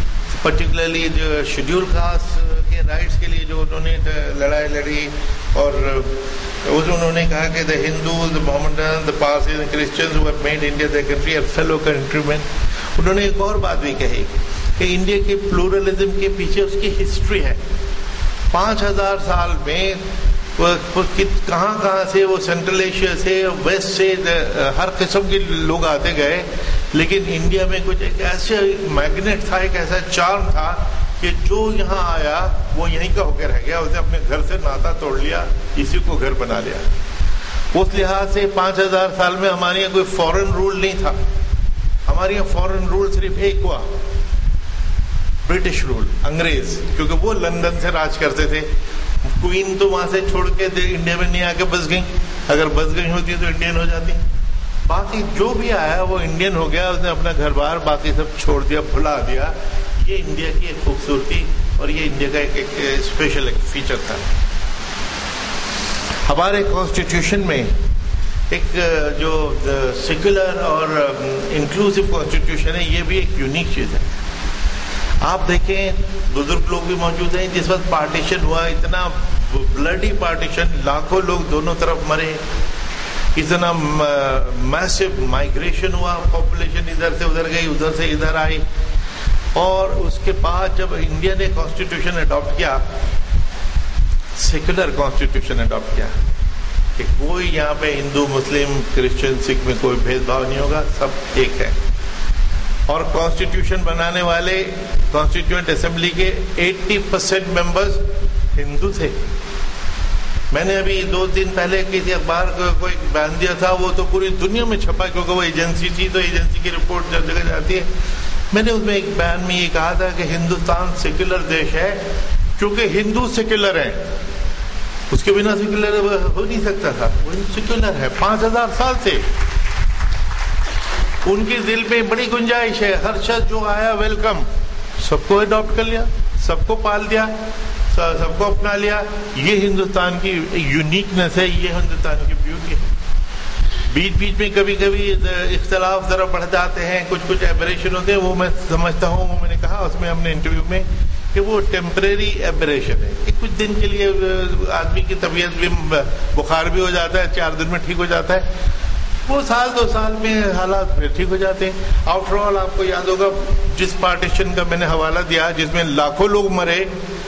पर्टिकुलरली जो शेड्यूल कास्ट के राइट्स के लिए जो उन्होंने लड़ाई लड़ी, और उन्होंने कहा कि the Hindus, the Mohammedan, the Parsees and Christians who have made India their country are fellow countryman. उन्होंने एक और बात भी कही कि इंडिया के प्लूरलिज्म के पीछे उसकी हिस्ट्री है। 5000 साल में कहाँ से वो सेंट्रल एशिया से, वेस्ट से, हर किस्म के लोग आते गए, लेकिन इंडिया में कुछ एक ऐसे मैग्नेट था, एक ऐसा चार्म था कि जो यहाँ आया वो यहीं का होकर रह गया। उसने अपने घर से नाता तोड़ लिया, इसी को घर बना लिया। उस लिहाज से 5000 साल में हमारे यहाँ कोई फॉरेन रूल नहीं था। हमारे यहाँ फॉरेन रूल सिर्फ एक हुआ, ब्रिटिश रूल, अंग्रेज, क्योंकि वो लंदन से राज करते थे। क्वीन तो वहां से छोड़ के इंडिया में नहीं आके बस गई, अगर बस गई होती तो इंडियन हो जाती। बाकी जो भी आया वो इंडियन हो गया, उसने अपना घर बार बाकी सब छोड़ दिया, भुला दिया। ये इंडिया की एक खूबसूरती और ये इंडिया का एक स्पेशल एक फीचर था। हमारे कॉन्स्टिट्यूशन में एक जो सेक्युलर और इंक्लूसिव कॉन्स्टिट्यूशन है, ये भी एक यूनिक चीज है। आप देखें, बुजुर्ग लोग भी मौजूद हैं। जिस वक्त पार्टीशन हुआ, इतना ब्लडी पार्टीशन, लाखों लोग दोनों तरफ मरे, इतना मैसिव माइग्रेशन हुआ, पॉपुलेशन इधर से उधर गई, उधर से इधर आई। और उसके बाद जब इंडिया ने कॉन्स्टिट्यूशन अडॉप्ट किया, सेक्युलर कॉन्स्टिट्यूशन अडॉप्ट किया कि कोई यहाँ पे हिंदू, मुस्लिम, क्रिश्चियन, सिख में कोई भेदभाव नहीं होगा, सब एक है। और कॉन्स्टिट्यूशन बनाने वाले कॉन्स्टिट्यूएंट असेंबली के 80% मेंबर्स हिंदू थे। मैंने अभी 2 दिन पहले किसी अखबार को कोई बयान दिया था, वो तो पूरी दुनिया में छपा, क्योंकि वो एजेंसी थी, तो एजेंसी की रिपोर्ट जब जगह जाती है। मैंने उसमें एक बयान में ये कहा था कि हिंदुस्तान सेक्युलर देश है, क्योंकि हिंदू सेक्युलर है, उसके बिना सेक्युलर हो नहीं सकता था। वो सेक्युलर है 5000 साल से। उनके दिल पे बड़ी गुंजाइश है, हर शख्स जो आया वेलकम, सबको अडॉप्ट कर लिया, सबको पाल दिया, सबको अपना लिया। ये हिंदुस्तान की यूनिकनेस है, ये हिंदुस्तान की ब्यूटी है। बीच बीच में कभी कभी इख्तलाफ जरा बढ़ जाते हैं, कुछ कुछ एबरेशन होते हैं, वो मैं समझता हूँ, वो मैंने कहा उसमें हमने इंटरव्यू में कि वो टेम्परेरी एबरेशन है कि कुछ दिन के लिए आदमी की तबीयत भी, बुखार भी हो जाता है, 4 दिन में ठीक हो जाता है, वो 1-2 साल में हालात फिर ठीक हो जाते हैं। आफ्टर ऑल आपको याद होगा जिस पार्टीशन का मैंने हवाला दिया, जिसमें लाखों लोग मरे,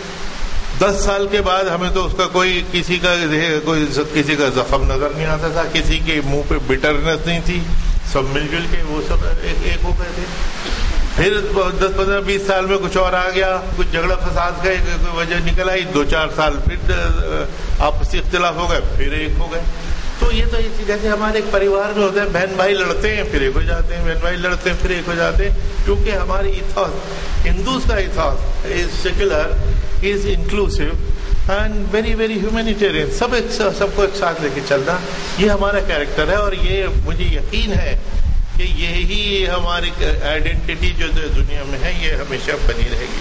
10 साल के बाद हमें तो उसका किसी का जख्म नजर नहीं आता था, किसी के मुंह पे बिटरनेस नहीं थी, सब मिलजुल के वो सब एक हो गए थे। फिर 10-15-20 साल में कुछ और आ गया, कुछ झगड़ा फसाद का कोई वजह निकल आई, 2-4 साल फिर आपसी इख्तिलाफ हो गए, फिर एक हो गए। तो ये तो जैसे हमारे एक परिवार में होता है, बहन भाई लड़ते हैं फिर एक हो जाते हैं, बहन भाई लड़ते हैं फिर एक हो जाते हैं, क्योंकि हमारी इथॉस, हिंदूज का ethos is secular, is inclusive and very very humanitarian. सबको एक साथ लेके चलना, ये हमारा कैरेक्टर है। और ये मुझे यकीन है कि यही हमारी आइडेंटिटी जो दुनिया में है, ये हमेशा बनी रहेगी।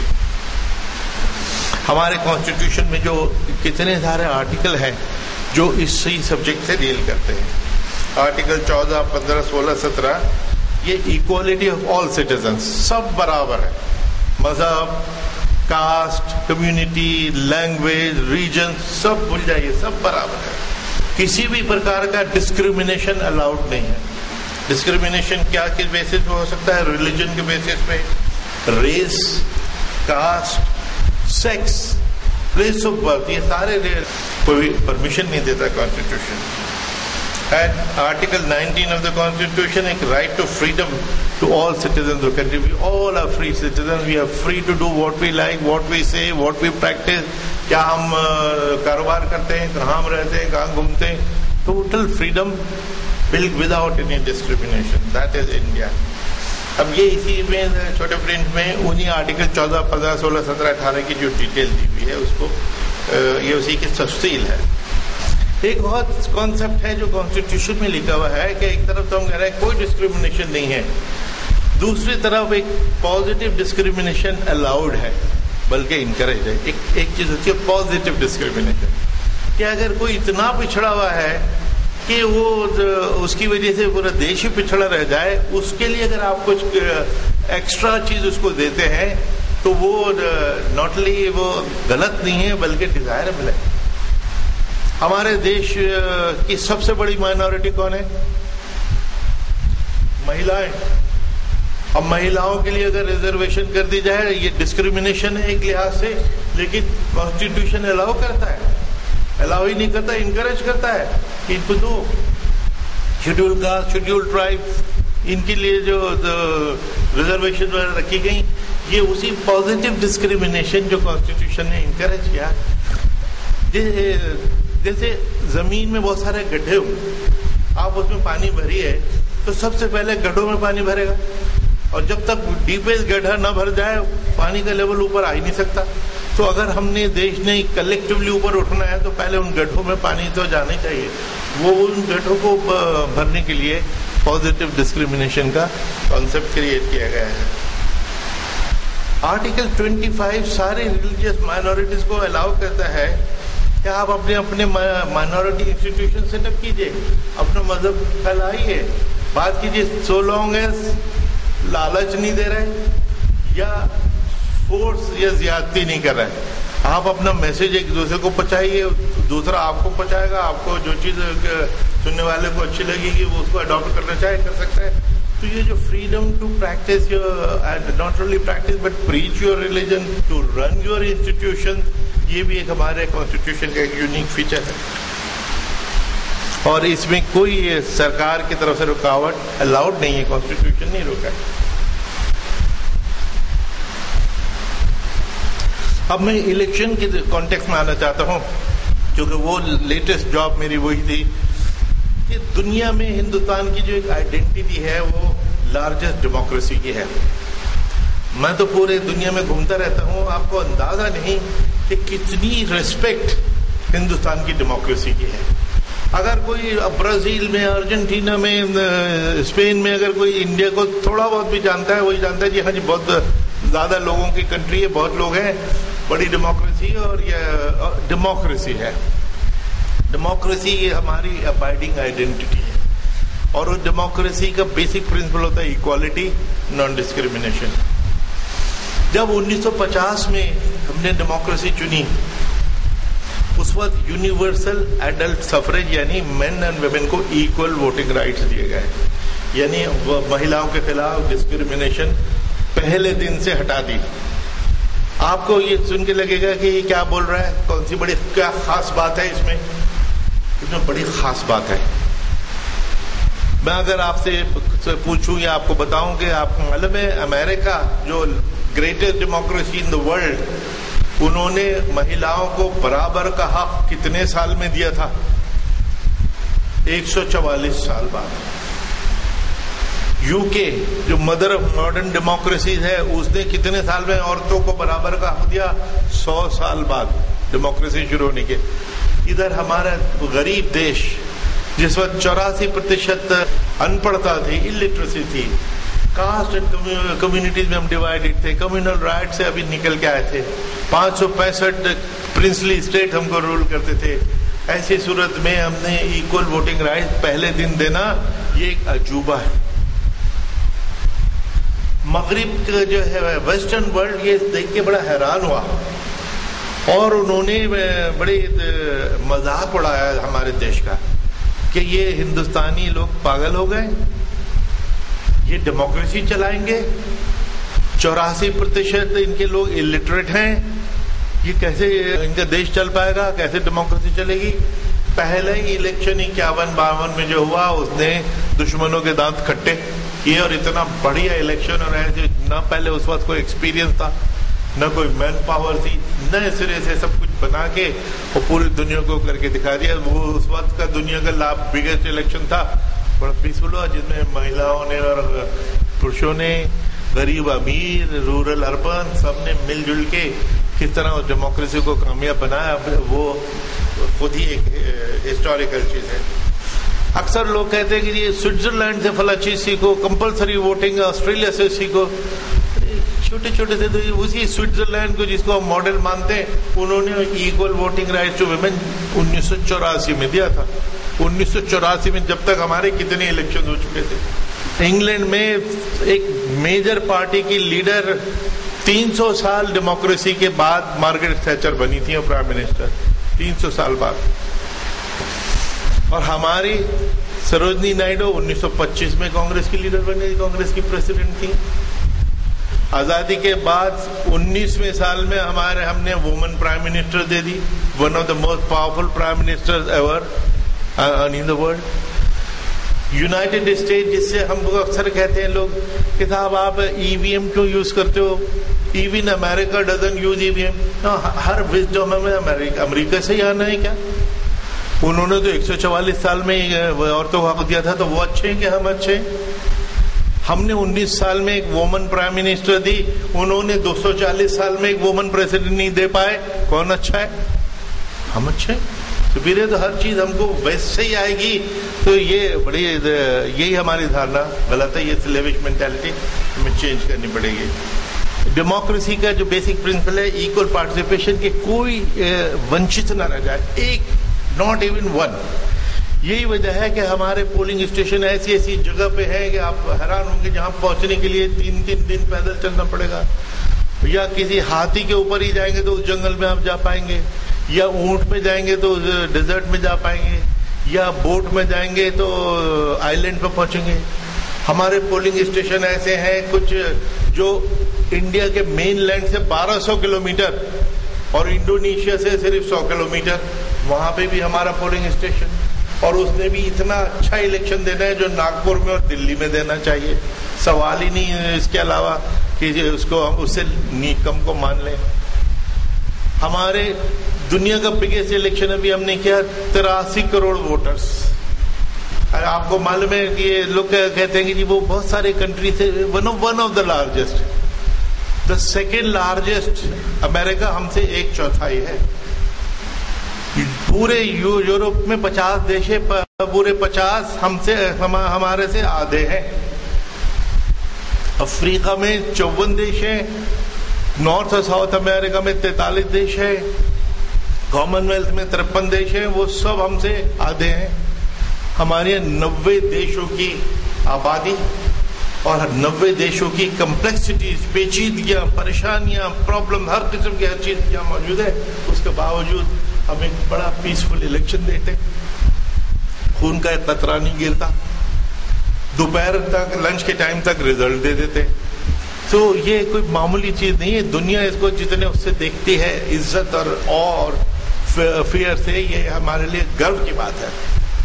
हमारे कॉन्स्टिट्यूशन में जो कितने सारे आर्टिकल हैं जो इसी सब्जेक्ट से डील करते हैं। आर्टिकल 14, 15, 16, 17 ये इक्वालिटी ऑफ ऑल सिटीजन, सब बराबर है। मजहब, कास्ट, कम्युनिटी, लैंग्वेज, रीजन सब भूल जाइए, सब बराबर है। किसी भी प्रकार का डिस्क्रिमिनेशन अलाउड नहीं है। डिस्क्रिमिनेशन क्या किस बेसिस पे हो सकता है? रिलीजन के बेसिस पे, race, caste, sex, place of birth, ये सारे कोई परमिशन नहीं देता constitution. And article 19 of the constitution, एक right to freedom to all citizen of country. We all are free citizen, we are free to do what we like, what we say, what we practice. क्या हम कारोबार करते हैं, कहाँ हम रहते हैं, कहाँ घूमते हैं, total freedom without any discrimination, that is India. अब ये इसी में छोटे प्रिंट में उन्हीं आर्टिकल 14, 15, 16, 17, 18 की जो डिटेल दी हुई है, उसको ये उसी की तफसील है। एक बहुत कॉन्सेप्ट है जो कॉन्स्टिट्यूशन में लिखा हुआ है कि एक तरफ तो हम कह रहे हैं कोई डिस्क्रिमिनेशन नहीं है, दूसरी तरफ एक पॉजिटिव डिस्क्रिमिनेशन अलाउड है, बल्कि इनकरेज है। एक चीज होती है पॉजिटिव डिस्क्रिमिनेशन, कि अगर कोई इतना पिछड़ा हुआ है कि वो उसकी वजह से पूरा देश ही पिछड़ा रह जाए, उसके लिए अगर आप कुछ एक्स्ट्रा चीज उसको देते हैं तो वो नॉट ओनली वो गलत नहीं है बल्कि डिजायरेबल है। हमारे देश की सबसे बड़ी माइनॉरिटी कौन है? महिलाएं। अब महिलाओं के लिए अगर रिजर्वेशन कर दी जाए, ये डिस्क्रिमिनेशन है एक लिहाज से, लेकिन कॉन्स्टिट्यूशन अलाउ करता है, अलाउ ही नहीं करता, इनकरेज करता है कि इनको दो। शेड्यूल कास्ट, शेड्यूल ट्राइब, इनके लिए जो रिजर्वेशन वगैरह रखी गई, ये उसी पॉजिटिव डिस्क्रिमिनेशन जो कॉन्स्टिट्यूशन ने इनकरेज किया। जैसे जमीन में बहुत सारे गड्ढे हों, आप उसमें पानी भरी है तो सबसे पहले गड्ढों में पानी भरेगा, और जब तक डीपेस्ट गड्ढा न भर जाए पानी का लेवल ऊपर आ ही नहीं सकता। तो अगर हमने देश ने कलेक्टिवली ऊपर उठना है तो पहले उन गड्ढों में पानी तो जाना ही चाहिए। वो उन गड्ढों को भरने के लिए पॉजिटिव डिस्क्रिमिनेशन का कॉन्सेप्ट क्रिएट किया गया है। आर्टिकल 25 सारे रिलीजियस माइनॉरिटीज को अलाउ करता है कि आप अपने अपने माइनॉरिटी इंस्टीट्यूशन सेटअप कीजिए, अपना मजहब फैलाइए, बात कीजिए। सो लॉन्ग एज लालच नहीं दे रहे या फोर्स या ज्यादती नहीं कर रहे हैं, आप अपना मैसेज एक दूसरे को पहुंचाइए, दूसरा आपको पहुंचाएगा। आपको जो चीज सुनने वाले को अच्छी लगेगी वो उसको अडॉप्ट करना चाहे कर सकता है। तो ये जो freedom to practice your, not only practice but preach your religion, to run your institution, ये भी एक हमारे कॉन्स्टिट्यूशन का एक यूनिक फीचर है, और इसमें कोई सरकार की तरफ से रुकावट अलाउड नहीं है, कॉन्स्टिट्यूशन नहीं रोका है। अब मैं इलेक्शन के कॉन्टेक्स्ट में आना चाहता हूं, क्योंकि वो लेटेस्ट जॉब मेरी वही थी कि दुनिया में हिंदुस्तान की जो एक आइडेंटिटी है वो लार्जेस्ट डेमोक्रेसी की है। मैं तो पूरे दुनिया में घूमता रहता हूं, आपको अंदाजा नहीं कि कितनी रिस्पेक्ट हिंदुस्तान की डेमोक्रेसी की है। अगर कोई ब्राजील में, अर्जेंटीना में, स्पेन में अगर कोई इंडिया को थोड़ा बहुत भी जानता है, वही जानता है जी हाँ जी बहुत ज्यादा लोगों की कंट्री है, बहुत लोग हैं, बड़ी डेमोक्रेसी, और ये डेमोक्रेसी है। डेमोक्रेसी ये हमारी अबाइडिंग आइडेंटिटी है, और उस डेमोक्रेसी का बेसिक प्रिंसिपल होता है इक्वालिटी, नॉन डिस्क्रिमिनेशन। जब 1950 में हमने डेमोक्रेसी चुनी, उस वक्त यूनिवर्सल एडल्ट सफरेज यानी मेन एंड वुमेन को इक्वल वोटिंग राइट्स दिए गए, यानी महिलाओं के खिलाफ डिस्क्रिमिनेशन पहले दिन से हटा दी। आपको ये सुन के लगेगा कि ये क्या बोल रहा है, कौन सी बड़ी क्या खास बात है इसमें? कितनी बड़ी खास बात है। मैं अगर आपसे पूछूं या आपको बताऊं कि आपको मालूम है अमेरिका जो greatest democracy in the world, उन्होंने महिलाओं को बराबर का हक कितने साल में दिया था? 144 साल बाद। यूके जो मदर ऑफ मॉडर्न डेमोक्रेसीज है, उसने कितने साल में औरतों को बराबर का हक दिया? 100 साल बाद डेमोक्रेसी शुरू होने के। इधर हमारा गरीब देश जिस वक्त 84% अनपढ़ता थी, इलिटरेसी थी, कास्ट एंड कम्युनिटीज में हम डिवाइडेड थे, कम्युनल राइट से अभी निकल के आए थे, 565 प्रिंसली स्टेट हमको रूल करते थे। ऐसी सूरत में हमने इक्वल वोटिंग राइट पहले दिन देना, ये एक अजूबा है। मगरिब का जो है वेस्टर्न वर्ल्ड ये देख के बड़ा हैरान हुआ, और उन्होंने बड़े मजाक उड़ाया हमारे देश का कि ये हिंदुस्तानी लोग पागल हो गए, ये डेमोक्रेसी चलाएंगे, 84% इनके लोग इलिटरेट हैं, ये कैसे इनका देश चल पाएगा, कैसे डेमोक्रेसी चलेगी? पहले ही इलेक्शन 51-52 में जो हुआ, उसने दुश्मनों के दांत खट्टे किए, और इतना बढ़िया इलेक्शन हो रहा है, न पहले उस वक्त कोई एक्सपीरियंस था, न कोई मैन पावर थी, नए सिरे से सब कुछ बना के वो पूरी दुनिया को करके दिखा दिया। वो उस वक्त का दुनिया का लाभ बिगेस्ट इलेक्शन था, बड़ा पीसफुल हुआ, जिसमें महिलाओं ने और पुरुषों ने, गरीब अमीर, रूरल अर्बन, सबने मिलजुल के किस तरह डेमोक्रेसी को कामयाब बनाया, वो खुद ही एक हिस्टोरिकल चीज है। अक्सर लोग कहते हैं कि ये स्विट्जरलैंड से फला चीज सीखो, कंपलसरी वोटिंग ऑस्ट्रेलिया से सीखो। छोटे छोटे से तो उसी स्विट्जरलैंड को जिसको हम मॉडल मानते हैं, उन्होंने equal voting right to women 1984 में दिया था। 1984 में जब तक हमारे कितने इलेक्शन हो चुके थे। इंग्लैंड में एक मेजर पार्टी की लीडर 300 साल डेमोक्रेसी के बाद मार्गरेट थैचर बनी थी और प्राइम मिनिस्टर, 300 साल बाद। और हमारी सरोजनी नायडू 1925 में कांग्रेस की लीडर बनी, कांग्रेस की प्रेसिडेंट थी। आजादी के बाद 19वें साल में हमने वुमेन प्राइम मिनिस्टर दे दी, one of the most powerful prime ministers ever in the world. United state, जिससे हम अक्सर कहते हैं लोग कि साहब आप ईवीएम क्यों यूज करते हो, even America doesn't use EVM. हर विजडम में अमेरिका से ही आना है क्या? उन्होंने तो 144 साल में औरतों को हक दिया था, तो वो अच्छे हैं कि हम अच्छे हैं? हमने 19 साल में एक वुमन प्राइम मिनिस्टर दी, उन्होंने 240 साल में एक वुमन प्रेसिडेंट नहीं दे पाए। कौन अच्छा है? हम अच्छे हैं। तो फिर तो हर चीज हमको वैसे ही आएगी, तो ये बड़ी यही हमारी धारणा गलत है। ये स्लेविश मेंटालिटी हमें चेंज करनी पड़ेगी। डेमोक्रेसी का जो बेसिक प्रिंसिपल है इक्वल पार्टिसिपेशन, के कोई वंचित न रह जाए, एक, नॉट इवन वन। यही वजह है कि हमारे पोलिंग स्टेशन ऐसी ऐसी जगह पे हैं कि आप हैरान होंगे, जहां पहुंचने के लिए 3-3 दिन पैदल चलना पड़ेगा, या किसी हाथी के ऊपर ही जाएंगे तो उस जंगल में आप जा पाएंगे, या ऊंट में जाएंगे तो डेजर्ट में जा पाएंगे, या बोट में जाएंगे तो आइलैंड पे पहुंचेंगे। हमारे पोलिंग स्टेशन ऐसे हैं कुछ जो इंडिया के मेन लैंड से 1200 किलोमीटर और इंडोनेशिया से सिर्फ 100 किलोमीटर, वहां पे भी हमारा पोलिंग स्टेशन। और उसने भी इतना अच्छा इलेक्शन देना है जो नागपुर में और दिल्ली में देना चाहिए। सवाल ही नहीं है इसके अलावा कि उसको हम उससे कम को मान लें। हमारे दुनिया का बिगेस्ट इलेक्शन अभी हमने किया, 83 करोड़ वोटर्स। आपको मालूम है कि ये लोग कहते हैं कि जी वो बहुत सारे कंट्री से one of the largest, the second largest America हमसे 1/4 है। पूरे यूरोप में 50 देश है, पूरे 50 हमारे से आधे हैं। अफ्रीका में 54 देश हैं, नॉर्थ और साउथ अमेरिका में 43 देश है, कॉमनवेल्थ में 53 देश हैं, वो सब हमसे आधे हैं। हमारे 90 देशों की आबादी और 90 देशों की कम्प्लेक्सिटीज, पेचीदगियां, परेशानियां, प्रॉब्लम, हर किस्म की हर चीज यहाँ मौजूद है। उसके बावजूद हम एक बड़ा पीसफुल इलेक्शन देते, खून का एक कतरा नहीं गिरता, दोपहर तक लंच के टाइम तक रिजल्ट दे देते। तो ये कोई मामूली चीज नहीं है। दुनिया इसको जितने उससे देखती है इज्जत और फियर से, ये हमारे लिए गर्व की बात है।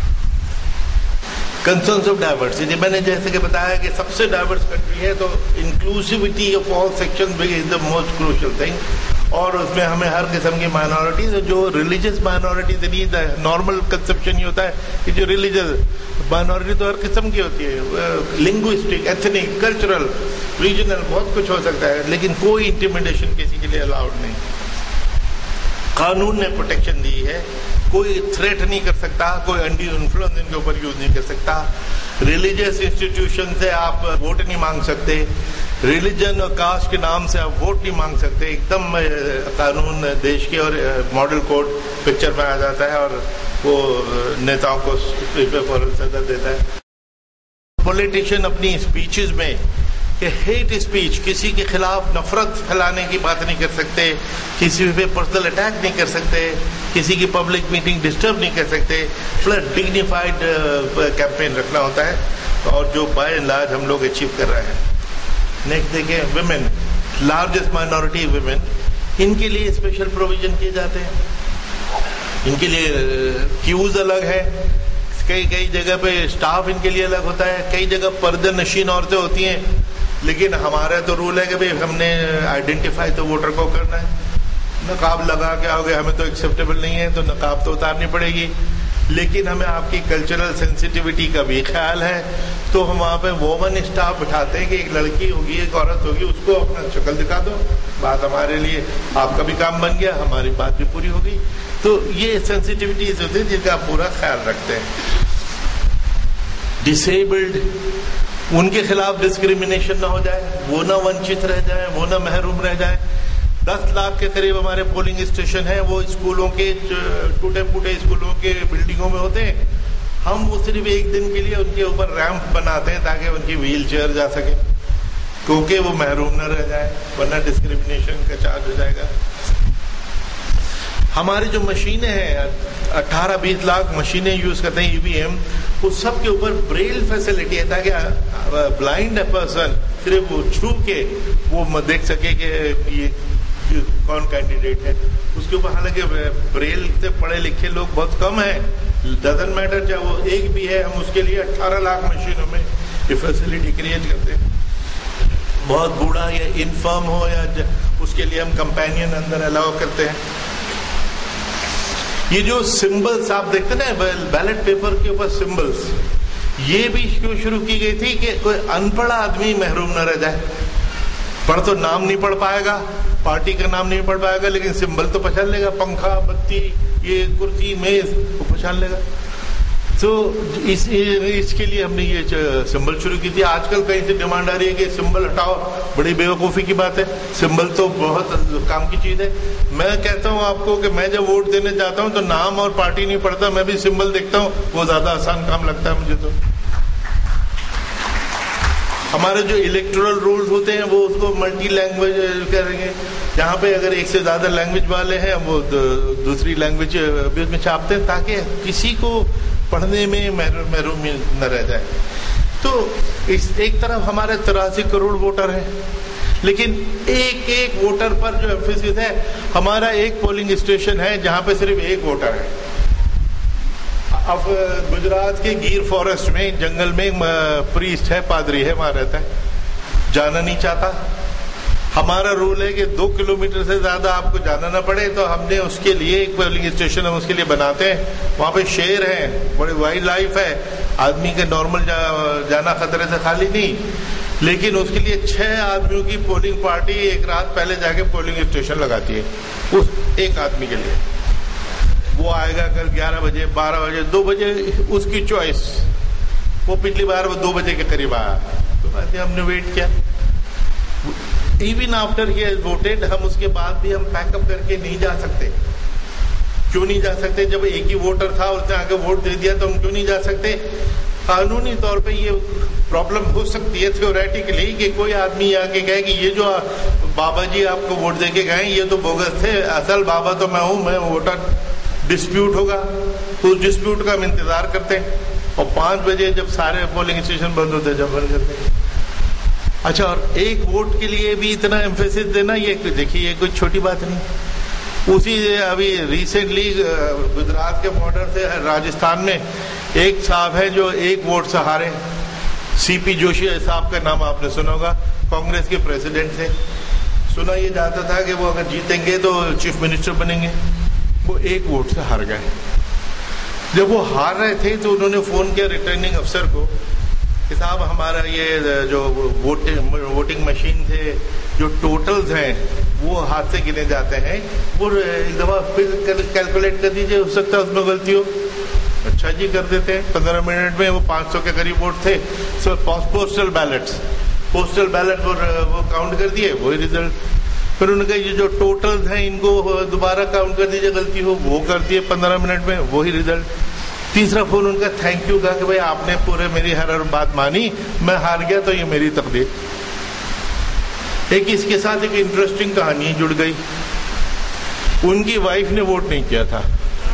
कंसर्न्स ऑफ डाइवर्सिटी, मैंने जैसे कि बताया कि सबसे डाइवर्स कंट्री है, तो inclusivity of all sections is the most crucial thing. और उसमें हमें हर किस्म की माइनॉरिटीज, जो रिलीजियस माइनॉरिटीज नहीं, नॉर्मल कंसेप्शन ही होता है कि जो रिलीजियस माइनॉरिटी तो हर किस्म की होती है, लिंग्विस्टिक, एथनिक, कल्चरल, रीजनल, बहुत कुछ हो सकता है, लेकिन कोई इंटिमिडेशन किसी के लिए अलाउड नहीं। कानून ने प्रोटेक्शन दी है, कोई थ्रेट नहीं कर सकता, कोई अंडी इन्फ्लुएंस इनके ऊपर यूज नहीं कर सकता। रिलीजियस इंस्टीट्यूशन से आप वोट नहीं मांग सकते, रिलीजन और कास्ट के नाम से आप वोट नहीं मांग सकते। एकदम कानून देश के और मॉडल कोड पिक्चर में आ जाता है और वो नेताओं को फौरन सजा देता है। पॉलिटिशियन अपनी स्पीचेस में कि हेट स्पीच, किसी के खिलाफ नफरत फैलाने की बात नहीं कर सकते, किसी पे पर्सनल अटैक नहीं कर सकते, किसी की पब्लिक मीटिंग डिस्टर्ब नहीं कर सकते, प्लस डिग्निफाइड कैंपेन रखना होता है, और जो बाय एंड लार्ज हम लोग अचीव कर रहे हैं। नेक्स्ट देखें, विमेन, लार्जेस्ट माइनॉरिटी विमेन, इनके लिए स्पेशल प्रोविजन किए जाते हैं। इनके लिए क्यूज अलग है, कई जगह पे स्टाफ इनके लिए अलग होता है, कई जगह पर्दे नशीन औरतें होती हैं। लेकिन हमारा तो रूल है कि भाई हमने आइडेंटिफाई तो वोटर को करना है। नकाब लगा के आओगे हमें तो एक्सेप्टेबल नहीं है, तो नकाब तो उतारनी पड़ेगी। लेकिन हमें आपकी कल्चरल सेंसिटिविटी का भी ख्याल है, तो हम वहाँ पे वोमन स्टाफ बिठाते हैं कि एक लड़की होगी, एक औरत होगी, उसको अपना शक्ल दिखा दो, बात हमारे लिए, आपका भी काम बन गया, हमारी बात भी पूरी हो गई। तो ये सेंसिटिविटीज होती है जिनका आप पूरा ख्याल रखते हैं। डिसेबल्ड, उनके खिलाफ डिस्क्रिमिनेशन ना हो जाए, वो ना वंचित रह जाए, वो ना महरूम रह जाए। 10 लाख के करीब हमारे पोलिंग स्टेशन हैं, वो स्कूलों के, टूटे फूटे स्कूलों के बिल्डिंगों में होते हैं। हम वो सिर्फ एक दिन के लिए उनके ऊपर रैंप बनाते हैं ताकि उनकी व्हील चेयर जा सके। क्योंकि वो महरूम न रह जाए, वरना डिस्क्रिमिनेशन का चार्ज हो जाएगा। हमारी जो मशीनें हैं 18-20 लाख मशीनें यूज करते हैं ईवीएम, उस सब के ऊपर ब्रेल फैसिलिटी है ताकि ब्लाइंड पर्सन सिर्फ वो छू के वो देख सके कि ये कौन कैंडिडेट है। उसके ऊपर हालांकि ब्रेल से पढ़े लिखे लोग बहुत कम हैं, डजंट मैटर चाहे वो एक भी है, हम उसके लिए 18 लाख मशीनों में ये फैसिलिटी क्रिएट करते हैं। बहुत बूढ़ा या इनफर्म हो या उसके लिए हम कंपेनियन अंदर अलाउ करते हैं। ये जो सिंबल्स आप देखते ना बैलेट पेपर के ऊपर सिंबल्स, ये भी क्यों शुरू की गई थी कि कोई अनपढ़ आदमी महरूम न रह जाए। पढ़ तो नाम नहीं पढ़ पाएगा, पार्टी का नाम नहीं पढ़ पाएगा, लेकिन सिंबल तो पहचान लेगा, पंखा, बत्ती, ये कुर्सी, मेज, वो पहचान लेगा। तो इसके लिए हमने ये सिंबल शुरू की थी। आजकल कहीं से डिमांड आ रही है कि सिंबल हटाओ, बड़ी बेवकूफ़ी की बात है। सिंबल तो बहुत काम की चीज़ है। मैं कहता हूँ आपको कि मैं जब वोट देने जाता हूँ तो नाम और पार्टी नहीं पढ़ता, मैं भी सिंबल देखता हूँ, वो ज़्यादा आसान काम लगता है मुझे। तो हमारे जो इलेक्टोरल रूल्स होते हैं वो उसको मल्टी लैंग्वेज करेंगे, जहाँ पे अगर एक से ज़्यादा लैंग्वेज वाले हैं वो दूसरी लैंग्वेज भी उसमें छापते हैं ताकि किसी को पढ़ने में महरूम न रह जाए। तो इस एक तरफ हमारे 83 करोड़ वोटर हैं, लेकिन एक एक वोटर पर जो एम्फेसिस है, हमारा एक पोलिंग स्टेशन है जहाँ पे सिर्फ एक वोटर है। अब गुजरात के गिर फॉरेस्ट में जंगल में प्रीस्ट है, पादरी है, वहां रहता है, जाना नहीं चाहता। हमारा रूल है कि 2 किलोमीटर से ज्यादा आपको जाना ना पड़े, तो हमने उसके लिए एक पोलिंग स्टेशन हम उसके लिए बनाते हैं। वहां पे शेर है, बड़ी वाइल्ड लाइफ है, आदमी के नॉर्मल जाना खतरे से खाली नहीं, लेकिन उसके लिए 6 आदमियों की पोलिंग पार्टी एक रात पहले जाके पोलिंग स्टेशन लगाती है उस एक आदमी के लिए। वो आएगा कल 11 बजे, 12 बजे, 2 बजे, उसकी चॉइस। वो पिछली बार वो 2 बजे के करीब आया, तो हमने वेट किया। Even after he has voted, हम उसके बाद भी हम पैकअप करके नहीं जा सकते। क्यों नहीं जा सकते? जब एक ही वोटर था, उसने आके वोट दे दिया, तो हम क्यों नहीं जा सकते? कानूनी तौर पे ये प्रॉब्लम हो सकती है थ्योरेटिकली कि कोई आदमी आके कहे कि ये जो बाबा जी आपको वोट दे के गए ये तो बोगस थे, असल बाबा तो मैं हूँ, मैं वोटर। डिस्प्यूट होगा, उस डिस्प्यूट का हम इंतजार करते हैं, और 5 बजे जब सारे पोलिंग स्टेशन बंद होते हैं, जब बंद करते हैं। अच्छा, और एक वोट के लिए भी इतना एम्फेसिस देना, ये देखिए ये कोई छोटी बात नहीं। उसी अभी रिसेंटली गुजरात के बॉर्डर से राजस्थान में एक साहब है जो एक वोट से हारे, सीपी जोशी साहब का नाम आपने सुना होगा, कांग्रेस के प्रेसिडेंट थे। सुना ये जाता था कि वो अगर जीतेंगे तो चीफ मिनिस्टर बनेंगे, वो एक वोट से हार गए। जब वो हार रहे थे तो उन्होंने फोन किया रिटर्निंग अफसर को कि साहब हमारा ये जो वोटिंग मशीन थे, जो टोटल्स हैं वो हाथ से गिने जाते हैं, वो एक दफा फिर कैलकुलेट कर दीजिए, हो सकता है उसमें गलती हो। अच्छा जी, कर देते हैं। 15 मिनट में वो 500 के करीब वोट थे। सो पोस्टल बैलेट वो काउंट कर दिए, वही रिजल्ट। फिर उन्होंने कहा ये जो टोटल्स हैं इनको दोबारा काउंट कर दीजिए, गलती हो, वो कर दिए 15 मिनट में, वही रिजल्ट। तीसरा फोन उनका थैंक यू कहा कि भाई आपने पूरे मेरी हर बात मानी, मैं हार गया तो ये मेरी तकदीर। एक इसके साथ एक इंटरेस्टिंग कहानी जुड़ गई। उनकी वाइफ ने वोट नहीं किया था।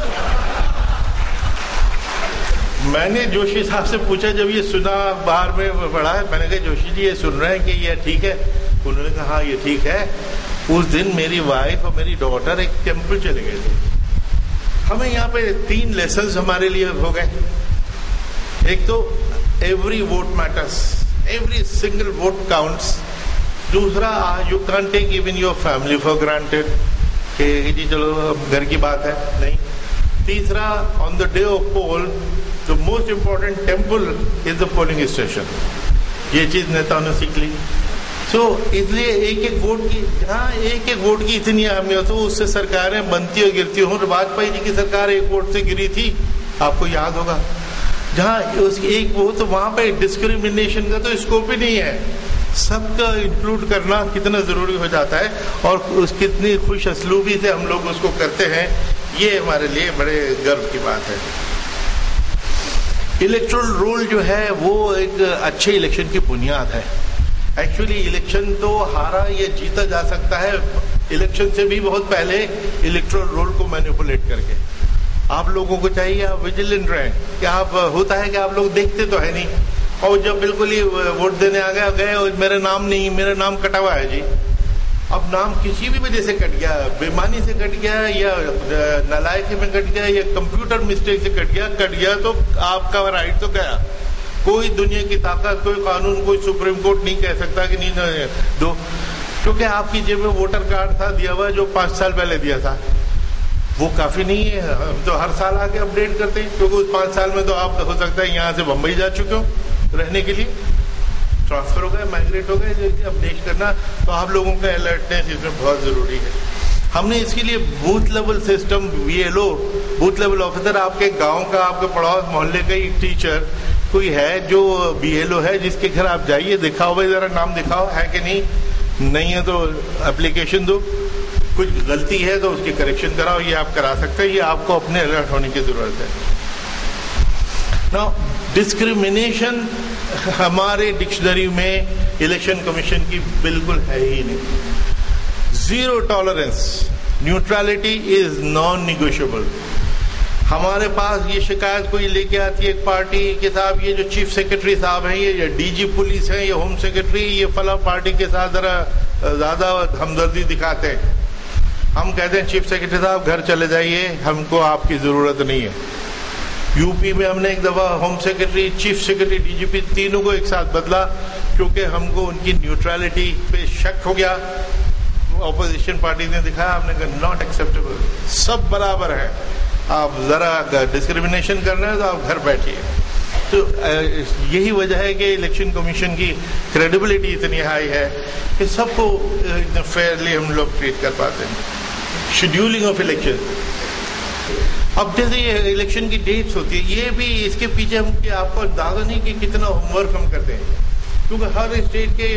मैंने जोशी साहब से पूछा, जब ये सुना बाहर में पढ़ा है, मैंने कहा जोशी जी ये सुन रहे हैं कि ये ठीक है? उन्होंने कहा हाँ ये ठीक है। उस दिन मेरी वाइफ और मेरी डॉटर एक टेम्पल चले गए थे। हमें यहाँ पे 3 लेसन हमारे लिए हो गए। एक तो every vote matters, every single vote counts. दूसरा, you can take even your family for granted कि जी चलो घर की बात है, नहीं। तीसरा, on the day of poll the most important temple is the polling station. ये चीज नेताओं ने सीख ली। इसलिए एक एक वोट की, जहाँ एक एक वोट की इतनी अहमियत हो, उससे सरकारें बनती और गिरती हो। वाजपेयी जी की सरकार 1 वोट से गिरी थी, आपको याद होगा। जहाँ उसकी एक वो, तो वहां पे डिस्क्रिमिनेशन का तो स्कोप ही नहीं है। सबका इंक्लूड करना कितना जरूरी हो जाता है, और उस कितनी खुश असलूबी से हम लोग उसको करते हैं, ये हमारे लिए बड़े गर्व की बात है। इलेक्टोरल रोल जो है वो एक अच्छे इलेक्शन की बुनियाद है। एक्चुअली इलेक्शन तो हारा या जीता जा सकता है इलेक्शन से भी बहुत पहले इलेक्टोरल रोल को मैनिपुलेट करके। आप लोगों को चाहिए आप विजिलेंट रहें कि आप, होता है कि आप लोग देखते तो है नहीं, और जब बिल्कुल ही वोट देने आ गए और मेरा नाम नहीं, मेरा नाम कटा हुआ है जी। अब नाम किसी भी वजह से कट गया, बेईमानी से कट गया या नालायकी में कट गया या कंप्यूटर मिस्टेक से कट गया तो आपका राइट तो गया। कोई दुनिया की ताकत, कोई कानून, कोई सुप्रीम कोर्ट नहीं कह सकता कि नहीं दो, क्योंकि आपकी जेब में वोटर कार्ड था दिया हुआ जो 5 साल पहले दिया था, वो काफी नहीं है। हम तो हर साल आके अपडेट करते हैं, क्योंकि उस 5 साल में तो आप हो सकता है यहाँ से बम्बई जा चुके हो रहने के लिए, ट्रांसफर हो गए, माइग्रेट हो गए, अपडेट करना तो आप लोगों का अलर्टनेस इसमें बहुत जरूरी है। हमने इसके लिए booth level system, BLO, booth level officer, आपके गांव का, आपके पड़ोस मोहल्ले का एक टीचर कोई है जो BLO है, जिसके घर आप जाइए, दिखाओ भाई जरा नाम दिखाओ है कि नहीं है तो एप्लीकेशन दो, कुछ गलती है तो उसकी करेक्शन कराओ, ये आप करा सकते हैं। ये आपको अपने अलर्ट होने की जरूरत है। नाउ डिस्क्रिमिनेशन हमारे डिक्शनरी में इलेक्शन कमीशन की बिल्कुल है ही नहीं। Zero tolerance, neutrality is non negotiable. हमारे पास ये शिकायत कोई लेके आती है एक पार्टी के साथ, ये जो चीफ सेक्रेटरी साहब हैं, ये DG पुलिस है, ये होम सेक्रेटरी, ये फला पार्टी के साथ जरा ज्यादा हमदर्दी दिखाते हैं। हम कहते हैं चीफ सेक्रेटरी साहब घर चले जाइए, हमको आपकी जरूरत नहीं है। यूपी में हमने एक दफा home secretary, chief secretary, DGP तीनों को एक साथ बदला, क्योंकि हमको उनकी न्यूट्रलिटी पे शक हो गया। ऑपोजिशन पार्टी ने दिखाया, हमने कहा नॉट एक्सेप्टेबल, सब बराबर है, आप जरा डिस्क्रिमिनेशन कर रहे हैं तो आप घर बैठिए। तो यही वजह है कि इलेक्शन कमीशन की क्रेडिबिलिटी इतनी हाई है कि सबको फेयरली हम लोग ट्रीट कर पाते हैं। शेड्यूलिंग ऑफ इलेक्शन, अब जैसे ये इलेक्शन की डेट्स होती है, ये भी इसके पीछे हम कि आपको अंदाजा नहीं कि कितना होमवर्क हम करते हैं, क्योंकि हर स्टेट के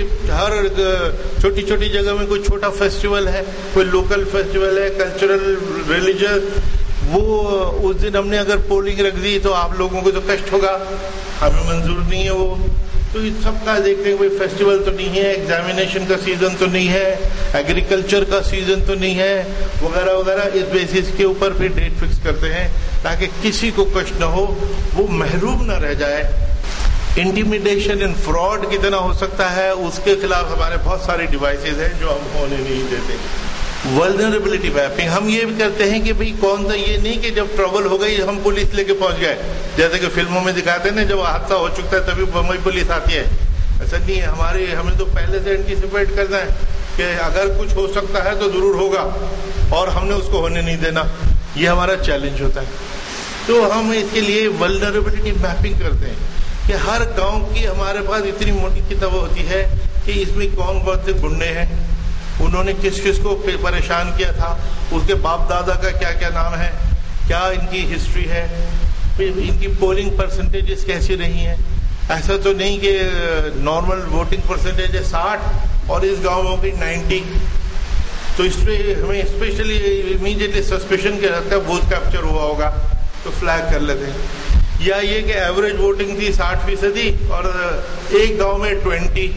हर छोटी छोटी जगह में कोई छोटा फेस्टिवल है, कोई लोकल फेस्टिवल है, कल्चरल, रिलीजियस, वो उस दिन हमने अगर पोलिंग रख दी तो आप लोगों को तो कष्ट होगा, हमें मंजूर नहीं है वो। तो इस सबका देखते हैं, कोई फेस्टिवल तो नहीं है, एग्जामिनेशन का सीजन तो नहीं है, एग्रीकल्चर का सीजन तो नहीं है, वगैरह वगैरह। इस बेसिस के ऊपर फिर डेट फिक्स करते हैं ताकि किसी को कष्ट न हो, वो महरूम न रह जाए। इंटिमिडेशन एंड फ्रॉड कितना हो सकता है, उसके खिलाफ हमारे बहुत सारे डिवाइसेज हैं जो हम होने नहीं देते। वल्नरेबिलिटी मैपिंग, हम ये भी करते हैं कि भाई कौन सा, ये नहीं कि जब ट्रबल हो गई हम पुलिस लेके पहुंच गए, जैसे कि फिल्मों में दिखाते हैं ना, जब हादसा हो चुका है तभी बम्बई पुलिस आती है। ऐसा नहीं है, हमें तो पहले से एंटीसिपेट करना है कि अगर कुछ हो सकता है तो जरूर होगा और हमने उसको होने नहीं देना, ये हमारा चैलेंज होता है। तो हम इसके लिए वल्नरेबिलिटी मैपिंग करते हैं कि हर गाँव की हमारे पास इतनी मोटी किताब होती है कि इसमें कौन कौन से गुंडे हैं, उन्होंने किस किस को परेशान किया था, उसके बाप दादा का क्या क्या नाम है, क्या इनकी हिस्ट्री है, इनकी पोलिंग परसेंटेजेस कैसी रही हैं। ऐसा तो नहीं कि नॉर्मल वोटिंग परसेंटेज है 60 और इस गांव में 90, तो इसमें हमें स्पेशली इमीडिएटली सस्पेशन के रहता है वोट कैप्चर हुआ होगा तो फ्लैग कर लेते हैं। या ये कि एवरेज वोटिंग थी 60% और एक गांव में 20,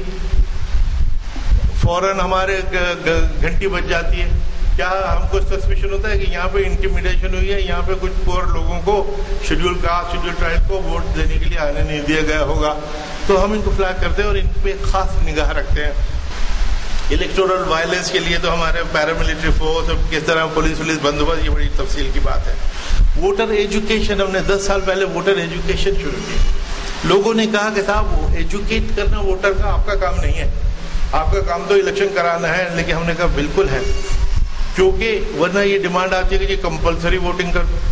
फौरन हमारे घंटी बज जाती है। क्या हमको सस्पिशन होता है कि यहाँ पे इंटिमिडेशन हुई है, यहाँ पे कुछ पुअर लोगों को, शेड्यूल कास्ट, शेड्यूल ट्राइब को वोट देने के लिए आने नहीं दिया गया होगा, तो हम इनको फ्लैग करते हैं और इन पे खास निगाह रखते हैं। इलेक्टोरल वायलेंस के लिए तो हमारे पैरामिलिट्री फोर्स और किस तरह पुलिस बंदोबस्त, ये बड़ी तफसील की बात है। वोटर एजुकेशन, हमने 10 साल पहले वोटर एजुकेशन शुरू की। लोगों ने कहा कि साहब एजुकेट करना वोटर का आपका काम नहीं है, आपका काम तो इलेक्शन कराना है, लेकिन हमने कहा बिल्कुल है, क्योंकि वरना ये डिमांड आती है कि ये कंपलसरी वोटिंग कर दो।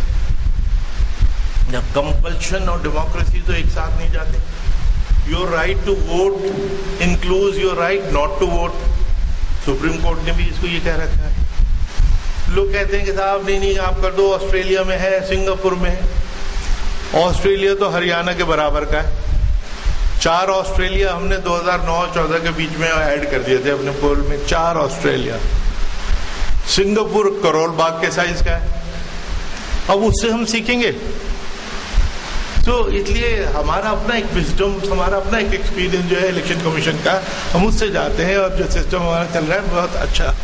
कंपल्शन और डेमोक्रेसी तो एक साथ नहीं जाते। Your right to vote includes your right not to vote, supreme court ने भी इसको ये कह रखा है। लोग कहते हैं कि साहब नहीं आप कर दो, ऑस्ट्रेलिया में है, सिंगापुर में है। ऑस्ट्रेलिया तो हरियाणा के बराबर का है। 4 ऑस्ट्रेलिया हमने 2009-14 के बीच में ऐड कर दिए थे अपने पोल में, 4 ऑस्ट्रेलिया। सिंगापुर करोल बाग के साइज का है। अब उससे हम सीखेंगे। तो इसलिए हमारा अपना एक विजडम, हमारा अपना एक एक्सपीरियंस जो है इलेक्शन कमीशन का, हम उससे जाते हैं और जो सिस्टम हमारा चल रहा है बहुत अच्छा।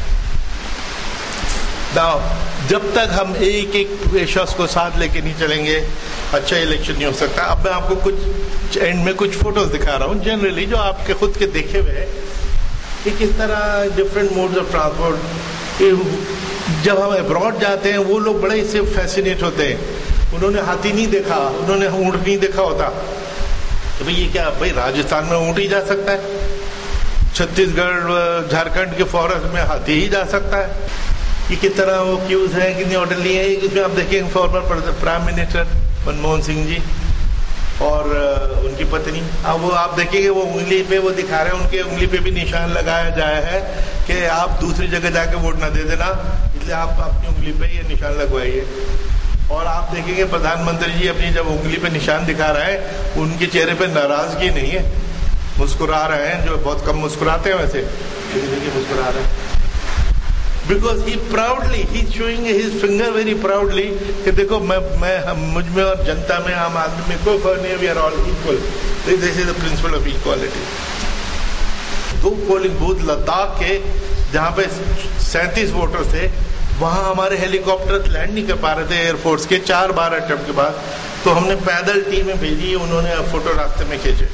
जब तक हम एक एक शख्स को साथ लेके नहीं चलेंगे अच्छा इलेक्शन नहीं हो सकता। अब मैं आपको कुछ एंड में कुछ फोटोज दिखा रहा हूँ जनरली जो आपके खुद के देखे हुए हैं कि किस तरह डिफरेंट मोड्स ऑफ ट्रांसपोर्ट। जब हम अब्रॉड जाते हैं वो लोग बड़े इससे फैसिनेट होते हैं, उन्होंने हाथी नहीं देखा, उन्होंने ऊँट नहीं देखा होता, तो भाई ये क्या, भाई राजस्थान में ऊँट ही जा सकता है, छत्तीसगढ़ झारखंड के फॉरेस्ट में हाथी ही जा सकता है। कि किस तरह वो क्यूज हैं, कितनी ऑर्डरली है। इसमें आप देखेंगे former prime minister Manmohan Singh ji और उनकी पत्नी। अब वो आप देखेंगे वो उंगली पे वो दिखा रहे हैं, उनके उंगली पे भी निशान लगाया जाया है कि आप दूसरी जगह जाके वोट ना दे देना, इसलिए आप अपनी उंगली पे ये निशान लगवाइए। और आप देखेंगे प्रधानमंत्री जी अपनी जब उंगली पे निशान दिखा रहे हैं, उनके चेहरे पे नाराजगी नहीं है, मुस्कुरा रहे हैं, जो बहुत कम मुस्कुराते हैं वैसे, देखिए मुस्कुरा रहे हैं। Because he proudly he showing his finger very proudly कि देखो मैं मुझ में और जनता में, आम आदमी में कोई फर्क नहीं है, we are all equal. This is the principle of equality. 2 polling booth Ladakh के जहाँ पे 37 वोटर थे, वहाँ हमारे हेलीकॉप्टर लैंड नहीं कर पा रहे थे एयरफोर्स के 4 बार अटेम्प्ट के बाद, तो हमने पैदल टीमें भेजी, उन्होंने फोटो रास्ते में खींचे।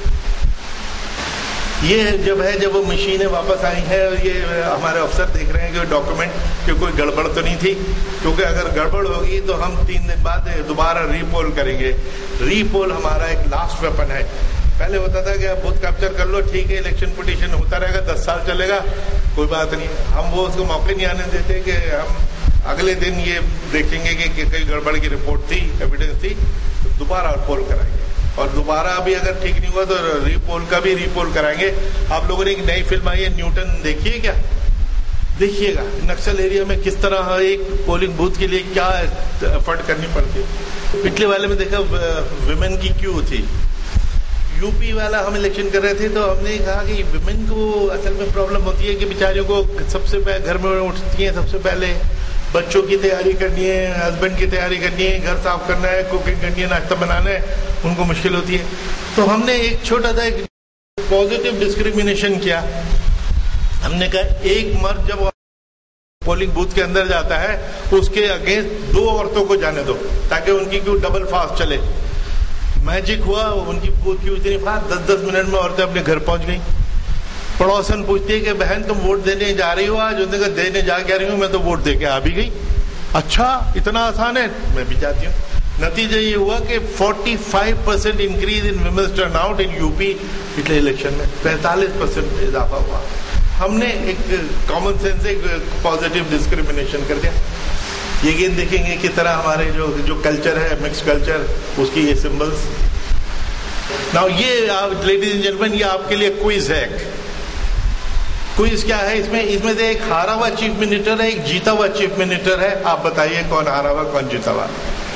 ये जब वो मशीनें वापस आई हैं, ये हमारे अफसर देख रहे हैं कि डॉक्यूमेंट कि कोई गड़बड़ तो नहीं थी, क्योंकि अगर गड़बड़ होगी तो हम 3 दिन बाद दोबारा रीपोल करेंगे। रीपोल हमारा एक लास्ट वेपन है। पहले होता था कि आप बूथ कैप्चर कर लो, ठीक है, इलेक्शन पिटीशन होता रहेगा, 10 साल चलेगा, कोई बात नहीं। हम वो उसको मौके नहीं आने देते कि हम अगले दिन ये देखेंगे कि कई गड़बड़ की रिपोर्ट थी, एविडेंस थी, तो दोबारा पोल कराएंगे। और दोबारा अभी अगर ठीक नहीं हुआ तो रीपोल का भी रीपोल कराएंगे। आप लोगों ने एक नई फिल्म आई है न्यूटन, देखिए क्या, देखिएगा नक्सल एरिया में किस तरह एक पोलिंग बूथ के लिए क्या एफर्ट करनी पड़ती है। पिछले वाले में देखा विमेन की क्यू थी, यूपी वाला हम इलेक्शन कर रहे थे, तो हमने कहा कि विमेन को असल में प्रॉब्लम होती है कि बेचारियों को सबसे पहले घर में उठती हैं, सबसे पहले बच्चों की तैयारी करनी है, हस्बैंड की तैयारी करनी है, घर साफ करना है, कुकिंग करनी है, नाश्ता बनाना है, उनको मुश्किल होती है। तो हमने एक छोटा सा एक पॉजिटिव डिस्क्रिमिनेशन किया। हमने कहा एक मर्द जब पोलिंग बूथ के अंदर जाता है उसके अगेंस्ट 2 औरतों को जाने दो, ताकि उनकी क्यू डबल फास्ट चले। मैजिक हुआ, उनकी क्यू इतनी फास्ट 10-10 मिनट में औरतें अपने घर पहुंच गई। पड़ोसन पूछती है कि बहन तुम वोट देने जा रही हो आज? उन्होंने कहा देने जा क्या रही हूँ, मैं तो वोट दे के आ भी गई। अच्छा, इतना आसान है, मैं भी जाती हूँ। नतीजा ये हुआ कि 45% increase in women's turnout in UP पिछले इलेक्शन में, 45% इजाफा हुआ। हमने एक कॉमन सेंस, एक पॉजिटिव डिस्क्रिमिनेशन कर दिया। ये गेम देखेंगे किस तरह हमारे जो कल्चर है, मिक्स कल्चर, उसकी ये सिंबल्स। नाउ ये लेडीज एंड जेंटलमैन, ये आपके लिए क्विज है। क्विज क्या है इसमें से एक हारा हुआ चीफ मिनिस्टर है, एक जीता हुआ चीफ मिनिस्टर है। आप बताइए कौन हारा हुआ कौन जीता हुआ।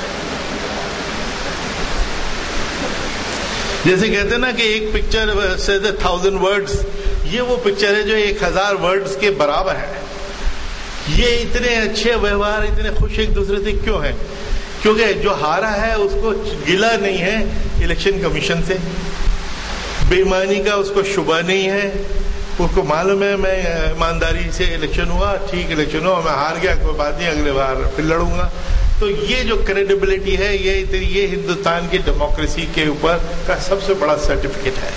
जैसे कहते हैं ना कि एक पिक्चर से 1000 वर्ड्स, ये वो पिक्चर है जो 1000 वर्ड्स के बराबर है। ये इतने अच्छे व्यवहार, इतने खुश एक दूसरे से क्यों हैं? क्योंकि जो हारा है उसको गिला नहीं है इलेक्शन कमीशन से, बेईमानी का उसको शुबा नहीं है, उसको मालूम है मैं ईमानदारी से इलेक्शन हुआ, ठीक इलेक्शन हुआ, मैं हार गया, कोई बात नहीं, अगले बार फिर लड़ूंगा। तो ये जो क्रेडिबिलिटी है, ये हिंदुस्तान की डेमोक्रेसी के ऊपर का सबसे बड़ा सर्टिफिकेट है।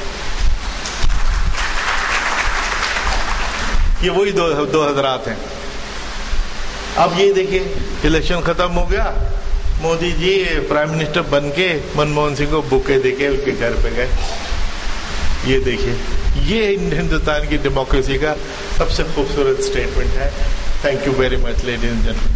ये वही 2 हज़रात हैं। अब ये देखिए, इलेक्शन खत्म हो गया, मोदी जी प्राइम मिनिस्टर बन के मनमोहन सिंह को बुके देके उनके घर पे गए। ये देखिए, ये हिंदुस्तान की डेमोक्रेसी का सबसे खूबसूरत स्टेटमेंट है। Thank you very much ladies and gentleman.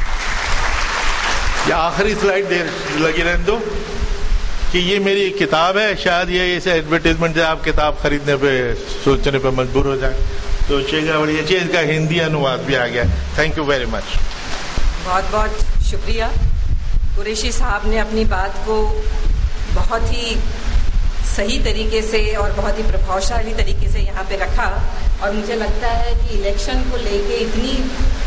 ये आखिरी स्लाइड लगी रहने दो कि ये मेरी किताब है। शायद ये इसे एडवर्टाइजमेंट से आप किताब खरीदने पे, सोचने पे मजबूर हो जाए, तो चेगा बड़ी अच्छी, इसका हिंदी अनुवाद भी आ गया। Thank you very much. बहुत बहुत शुक्रिया। कुरैशी साहब ने अपनी बात को बहुत ही सही तरीके से और बहुत ही प्रभावशाली तरीके से यहाँ पे रखा, और मुझे लगता है कि इलेक्शन को लेके इतनी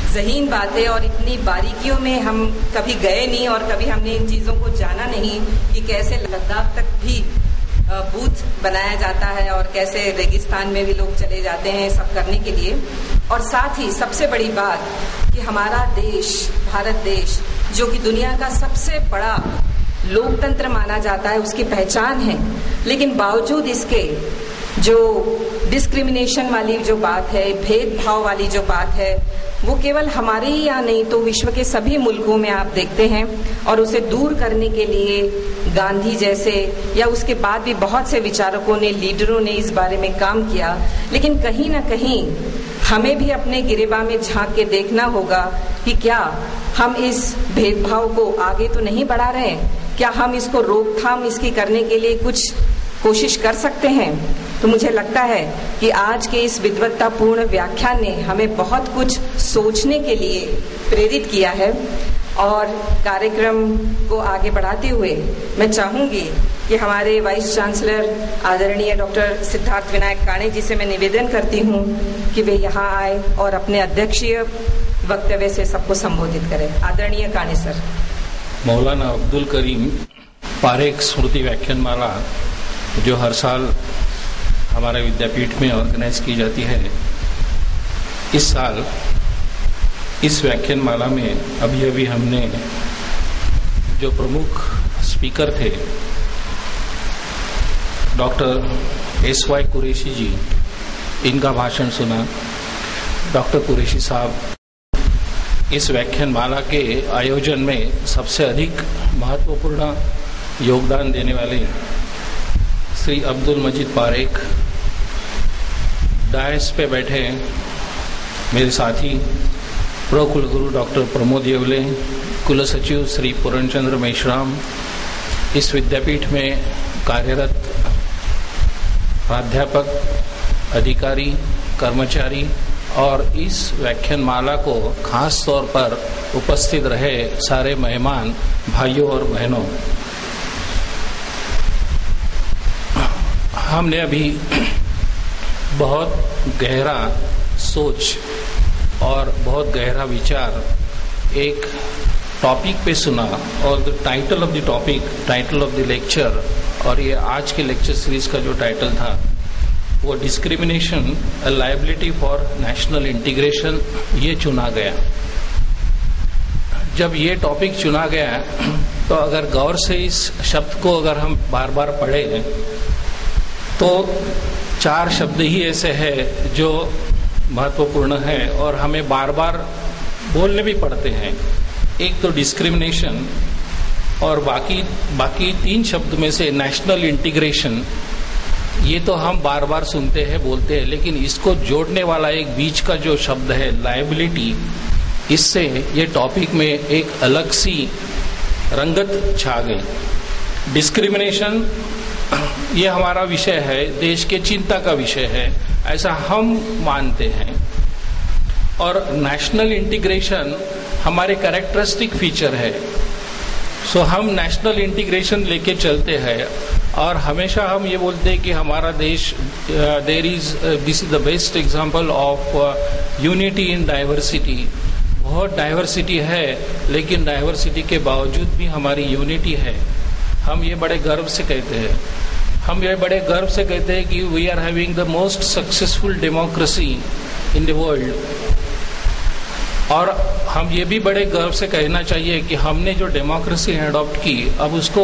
ज़हीन बात है और इतनी बारीकियों में हम कभी गए नहीं और कभी हमने इन चीज़ों को जाना नहीं कि कैसे लद्दाख तक भी बूथ बनाया जाता है और कैसे रेगिस्तान में भी लोग चले जाते हैं सब करने के लिए। और साथ ही सबसे बड़ी बात कि हमारा देश, भारत देश, जो कि दुनिया का सबसे बड़ा लोकतंत्र माना जाता है, उसकी पहचान है, लेकिन बावजूद इसके जो डिस्क्रिमिनेशन वाली जो बात है, भेदभाव वाली जो बात है, वो केवल हमारे ही यहाँ नहीं तो विश्व के सभी मुल्कों में आप देखते हैं। और उसे दूर करने के लिए गांधी जैसे या उसके बाद भी बहुत से विचारकों ने, लीडरों ने इस बारे में काम किया। लेकिन कहीं ना कहीं हमें भी अपने गिरेबा में झांक के देखना होगा कि क्या हम इस भेदभाव को आगे तो नहीं बढ़ा रहे हैं, क्या हम इसको रोकथाम इसकी करने के लिए कुछ कोशिश कर सकते हैं। तो मुझे लगता है कि आज के इस विद्वत्तापूर्ण व्याख्यान ने हमें बहुत कुछ सोचने के लिए प्रेरित किया है। और कार्यक्रम को आगे बढ़ाते हुए मैं चाहूंगी कि हमारे वाइस चांसलर आदरणीय डॉक्टर सिद्धार्थ विनायक काणे जी से मैं निवेदन करती हूं कि वे यहाँ आए और अपने अध्यक्षीय वक्तव्य से सबको संबोधित करें। आदरणीय काणे सर। मौलाना अब्दुल करीम पारेख स्मृति व्याख्यानमाला जो हर साल हमारे विद्यापीठ में ऑर्गेनाइज की जाती है, इस साल इस व्याख्यानमाला में अभी हमने जो प्रमुख स्पीकर थे डॉक्टर एस.वाई. कुरैशी जी, इनका भाषण सुना। डॉक्टर कुरैशी साहब इस व्याख्यानमाला के आयोजन में सबसे अधिक महत्वपूर्ण योगदान देने वाले श्री अब्दुल मजीद पारेख, डायस पे बैठे मेरे साथी प्रो कुलगुरु डॉक्टर प्रमोद येवले, कुल सचिव श्री पूर्णचंद्र मेश्राम, इस विद्यापीठ में कार्यरत प्राध्यापक, अधिकारी, कर्मचारी और इस व्याख्यानमाला को खास तौर पर उपस्थित रहे सारे मेहमान भाइयों और बहनों, हमने अभी बहुत गहरा सोच और बहुत गहरा विचार एक टॉपिक पे सुना। और the title of the topic, title of the lecture, और ये आज के लेक्चर सीरीज का जो टाइटल था वो discrimination, a liability for national integration, ये चुना गया। जब ये टॉपिक चुना गया तो अगर गौर से इस शब्द को अगर हम बार बार पढ़े तो 4 शब्द ही ऐसे हैं जो महत्वपूर्ण है और हमें बार बार बोलने भी पड़ते हैं। एक तो डिस्क्रिमिनेशन और बाकी 3 शब्द में से नेशनल इंटीग्रेशन, ये तो हम बार बार सुनते हैं, बोलते हैं, लेकिन इसको जोड़ने वाला एक बीच का जो शब्द है लायबिलिटी, इससे ये टॉपिक में एक अलग सी रंगत छा गई। डिस्क्रिमिनेशन ये हमारा विषय है, देश के चिंता का विषय है, ऐसा हम मानते हैं। और नेशनल इंटीग्रेशन हमारे कैरेक्टरिस्टिक फीचर है। सो हम नेशनल इंटीग्रेशन लेके चलते हैं और हमेशा हम ये बोलते हैं कि हमारा देश, this is the best example of unity in diversity. बहुत डाइवर्सिटी है, लेकिन डाइवर्सिटी के बावजूद भी हमारी यूनिटी है। हम ये बड़े गर्व से कहते हैं, कि we are having the most successful democracy in the world. और हम ये भी बड़े गर्व से कहना चाहिए कि हमने जो डेमोक्रेसी एडॉप्ट की, अब उसको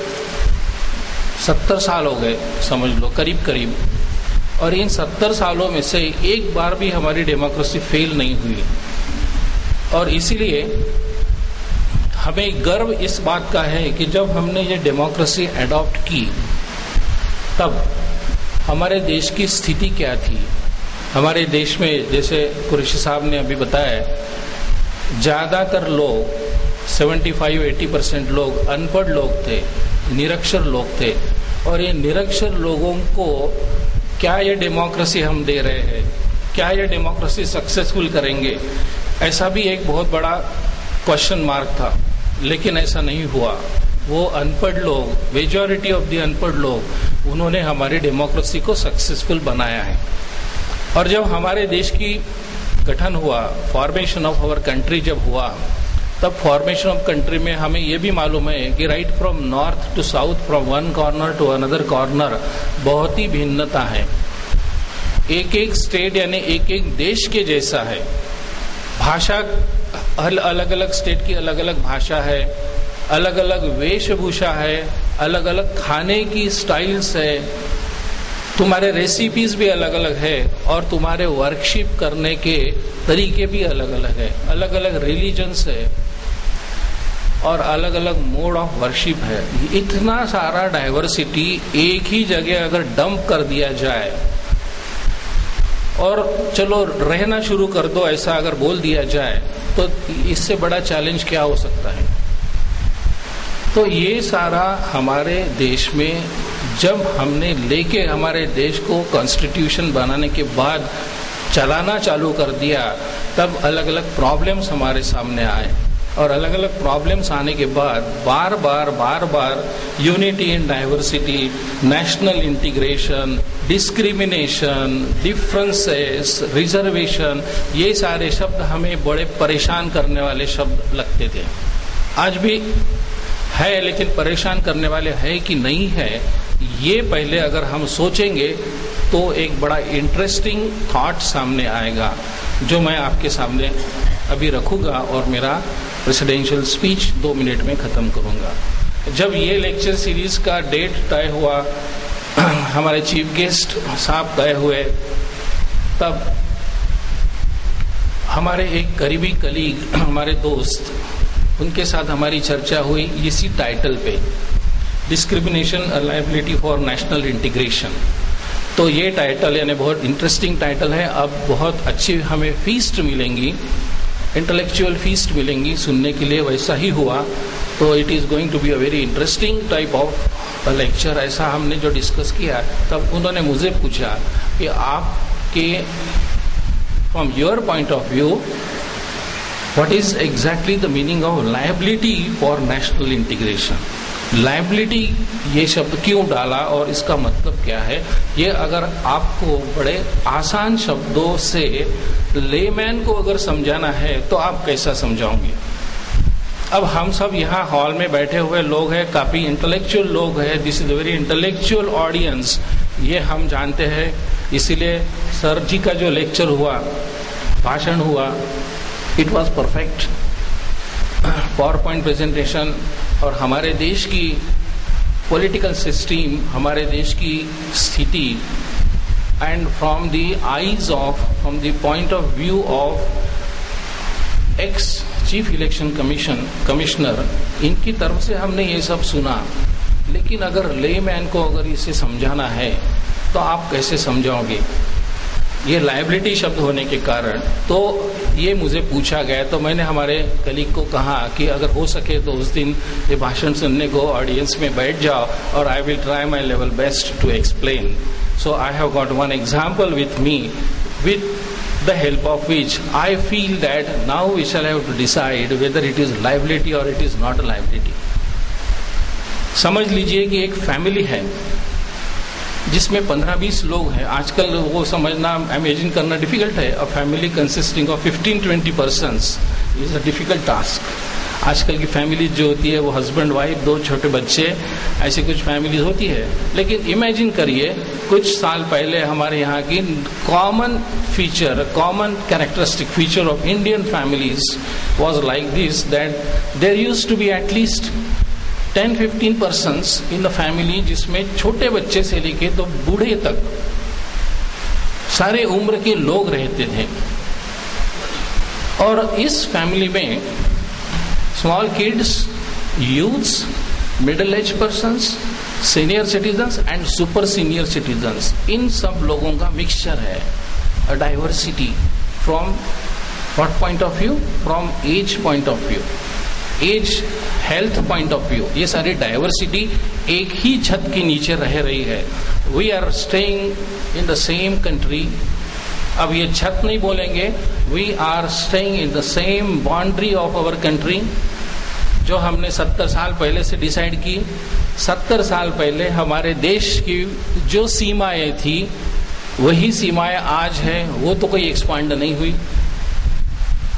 70 साल हो गए, समझ लो करीब, और इन 70 सालों में से एक बार भी हमारी डेमोक्रेसी फेल नहीं हुई। और इसीलिए हमें गर्व इस बात का है कि जब हमने ये डेमोक्रेसी एडॉप्ट की तब हमारे देश की स्थिति क्या थी। हमारे देश में, जैसे कुरैशी साहब ने अभी बताया, ज़्यादातर लोग 75-80% लोग अनपढ़ लोग थे, निरक्षर लोग थे। और ये निरक्षर लोगों को क्या ये डेमोक्रेसी हम दे रहे हैं, क्या ये डेमोक्रेसी सक्सेसफुल करेंगे, ऐसा भी एक बहुत बड़ा क्वेश्चन मार्क था। लेकिन ऐसा नहीं हुआ। वो अनपढ़ लोग, मेजॉरिटी ऑफ द अनपढ़ लोग, उन्होंने हमारी डेमोक्रेसी को सक्सेसफुल बनाया है। और जब हमारे देश की गठन हुआ, फॉर्मेशन ऑफ आवर कंट्री जब हुआ, तब फॉर्मेशन ऑफ कंट्री में हमें ये भी मालूम है कि right from north to south, from one corner to another corner बहुत ही भिन्नता है। एक एक स्टेट यानी एक एक देश के जैसा है। भाषा अलग अलग स्टेट की अलग अलग भाषा है, अलग अलग वेशभूषा है, अलग अलग खाने की स्टाइल्स है, तुम्हारे रेसिपीज भी अलग अलग है और तुम्हारे वर्कशिप करने के तरीके भी अलग अलग है, अलग अलग रिलीजन्स है और अलग अलग मोड ऑफ वर्शिप है। इतना सारा डाइवर्सिटी एक ही जगह अगर डंप कर दिया जाए और चलो रहना शुरू कर दो, ऐसा अगर बोल दिया जाए तो इससे बड़ा चैलेंज क्या हो सकता है। तो ये सारा हमारे देश में जब हमने लेके हमारे देश को कॉन्स्टिट्यूशन बनाने के बाद चलाना चालू कर दिया, तब अलग अलग प्रॉब्लम्स हमारे सामने आए और अलग अलग प्रॉब्लम्स आने के बाद बार बार unity in diversity, national integration, discrimination, differences, reservation, ये सारे शब्द हमें बड़े परेशान करने वाले शब्द लगते थे। आज भी है, लेकिन परेशान करने वाले है कि नहीं है, ये पहले अगर हम सोचेंगे तो एक बड़ा इंटरेस्टिंग थॉट सामने आएगा जो मैं आपके सामने अभी रखूंगा और मेरा प्रेसिडेंशियल स्पीच 2 मिनट में खत्म करूंगा। जब ये लेक्चर सीरीज का डेट तय हुआ, हमारे चीफ गेस्ट साहब तय हुए, तब हमारे एक करीबी कलीग, हमारे दोस्त, उनके साथ हमारी चर्चा हुई इसी टाइटल पे, discrimination liability for national integration. तो ये टाइटल यानी बहुत इंटरेस्टिंग टाइटल है। अब बहुत अच्छी हमें फीस्ट मिलेंगी, इंटेलेक्चुअल फीस्ट मिलेंगी सुनने के लिए। वैसा ही हुआ तो it is going to be a very interesting type of lecture. ऐसा हमने जो डिस्कस किया, तब उन्होंने मुझे पूछा कि आपके from your point of view what is exactly the meaning of liability for national integration. Liability ये शब्द क्यों डाला और इसका मतलब क्या है, ये अगर आपको बड़े आसान शब्दों से लेमैन को अगर समझाना है तो आप कैसा समझाओगे। अब हम सब यहाँ हॉल में बैठे हुए लोग हैं, काफी इंटेलेक्चुअल लोग हैं, this is a very intellectual audience, ये हम जानते हैं। इसीलिए सर जी का जो लेक्चर हुआ, भाषण हुआ, it was perfect power point presentation. और हमारे देश की पॉलिटिकल सिस्टम, हमारे देश की स्थिति, and from the eyes of, from the point of view of ex chief election commissioner, इनकी तरफ से हमने ये सब सुना। लेकिन अगर लेमैन को अगर इसे समझाना है तो आप कैसे समझाओगे, ये लायबिलिटी शब्द होने के कारण। तो ये मुझे पूछा गया, तो मैंने हमारे कलीग को कहा कि अगर हो सके तो उस दिन ये भाषण सुनने को ऑडियंस में बैठ जाओ और I will try my level best to explain. So I have got one example with me, with the help of which I feel that now we shall have to decide whether it is liability or it is not a liability. समझ लीजिए कि एक family है जिसमें 15-20 लोग हैं। आजकल वो समझना, इमेजिन करना डिफिकल्ट है। A family consisting of 15-20 persons is a difficult task. आजकल की फैमिली जो होती है वो हस्बैंड वाइफ, 2 छोटे बच्चे, ऐसी कुछ फैमिली होती है। लेकिन इमेजिन करिए कुछ साल पहले हमारे यहाँ की common feature, common characteristic feature of Indian families was like this, that there used to be at least 10-15 persons in the family, जिसमें छोटे बच्चे से लेके तो बूढ़े तक सारे उम्र के लोग रहते थे। और इस फैमिली में small kids, youths, middle age persons, senior citizens and super senior citizens, इन सब लोगों का मिक्सचर है। A diversity from what point of view, from age point of view, age, health point of view, ये सारी diversity एक ही छत के नीचे रह रही है। We are staying in the same country. अब ये छत नहीं बोलेंगे, we are staying in the same boundary of our country, जो हमने 70 साल पहले से डिसाइड की। 70 साल पहले हमारे देश की जो सीमाएं थी वही सीमाएं आज है, वो तो कोई एक्सपांड नहीं हुई।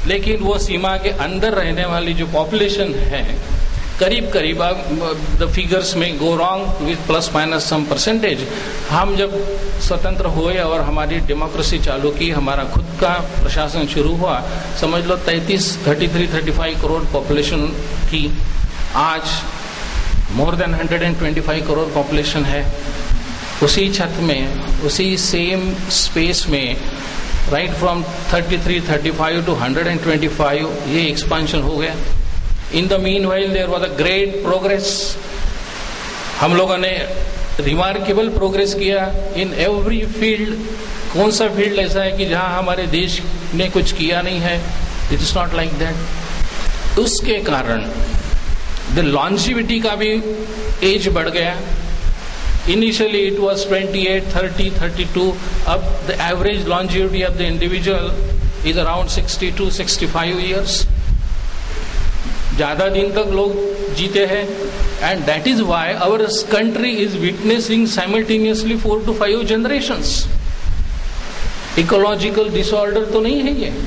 लेकिन वो सीमा के अंदर रहने वाली जो पॉपुलेशन है करीब करीब, the figures may go wrong with plus minus some percentage. हम जब स्वतंत्र हुए और हमारी डेमोक्रेसी चालू की, हमारा खुद का प्रशासन शुरू हुआ, समझ लो 35 करोड़ पॉपुलेशन की, आज मोर देन 125 करोड़ पॉपुलेशन है। उसी छत में, उसी सेम स्पेस में, राइट फ्रॉम 33, 35 टू 125 ये एक्सपांशन हो गया। In the meanwhile there was a great progress. हम लोगों ने रिमार्केबल प्रोग्रेस किया इन एवरी फील्ड। कौन सा फील्ड ऐसा है कि जहां हमारे देश ने कुछ किया नहीं है? It is not like that. उसके कारण द लॉन्जिविटी का भी एज बढ़ गया। Initially it was 28, 30, 32. अब the average longevity of the individual is around 62, 65 years. ज्यादा दिन तक लोग जीते हैं, and that is why our country is witnessing simultaneously 4 to 5 generations. Ecological disorder तो नहीं है ये।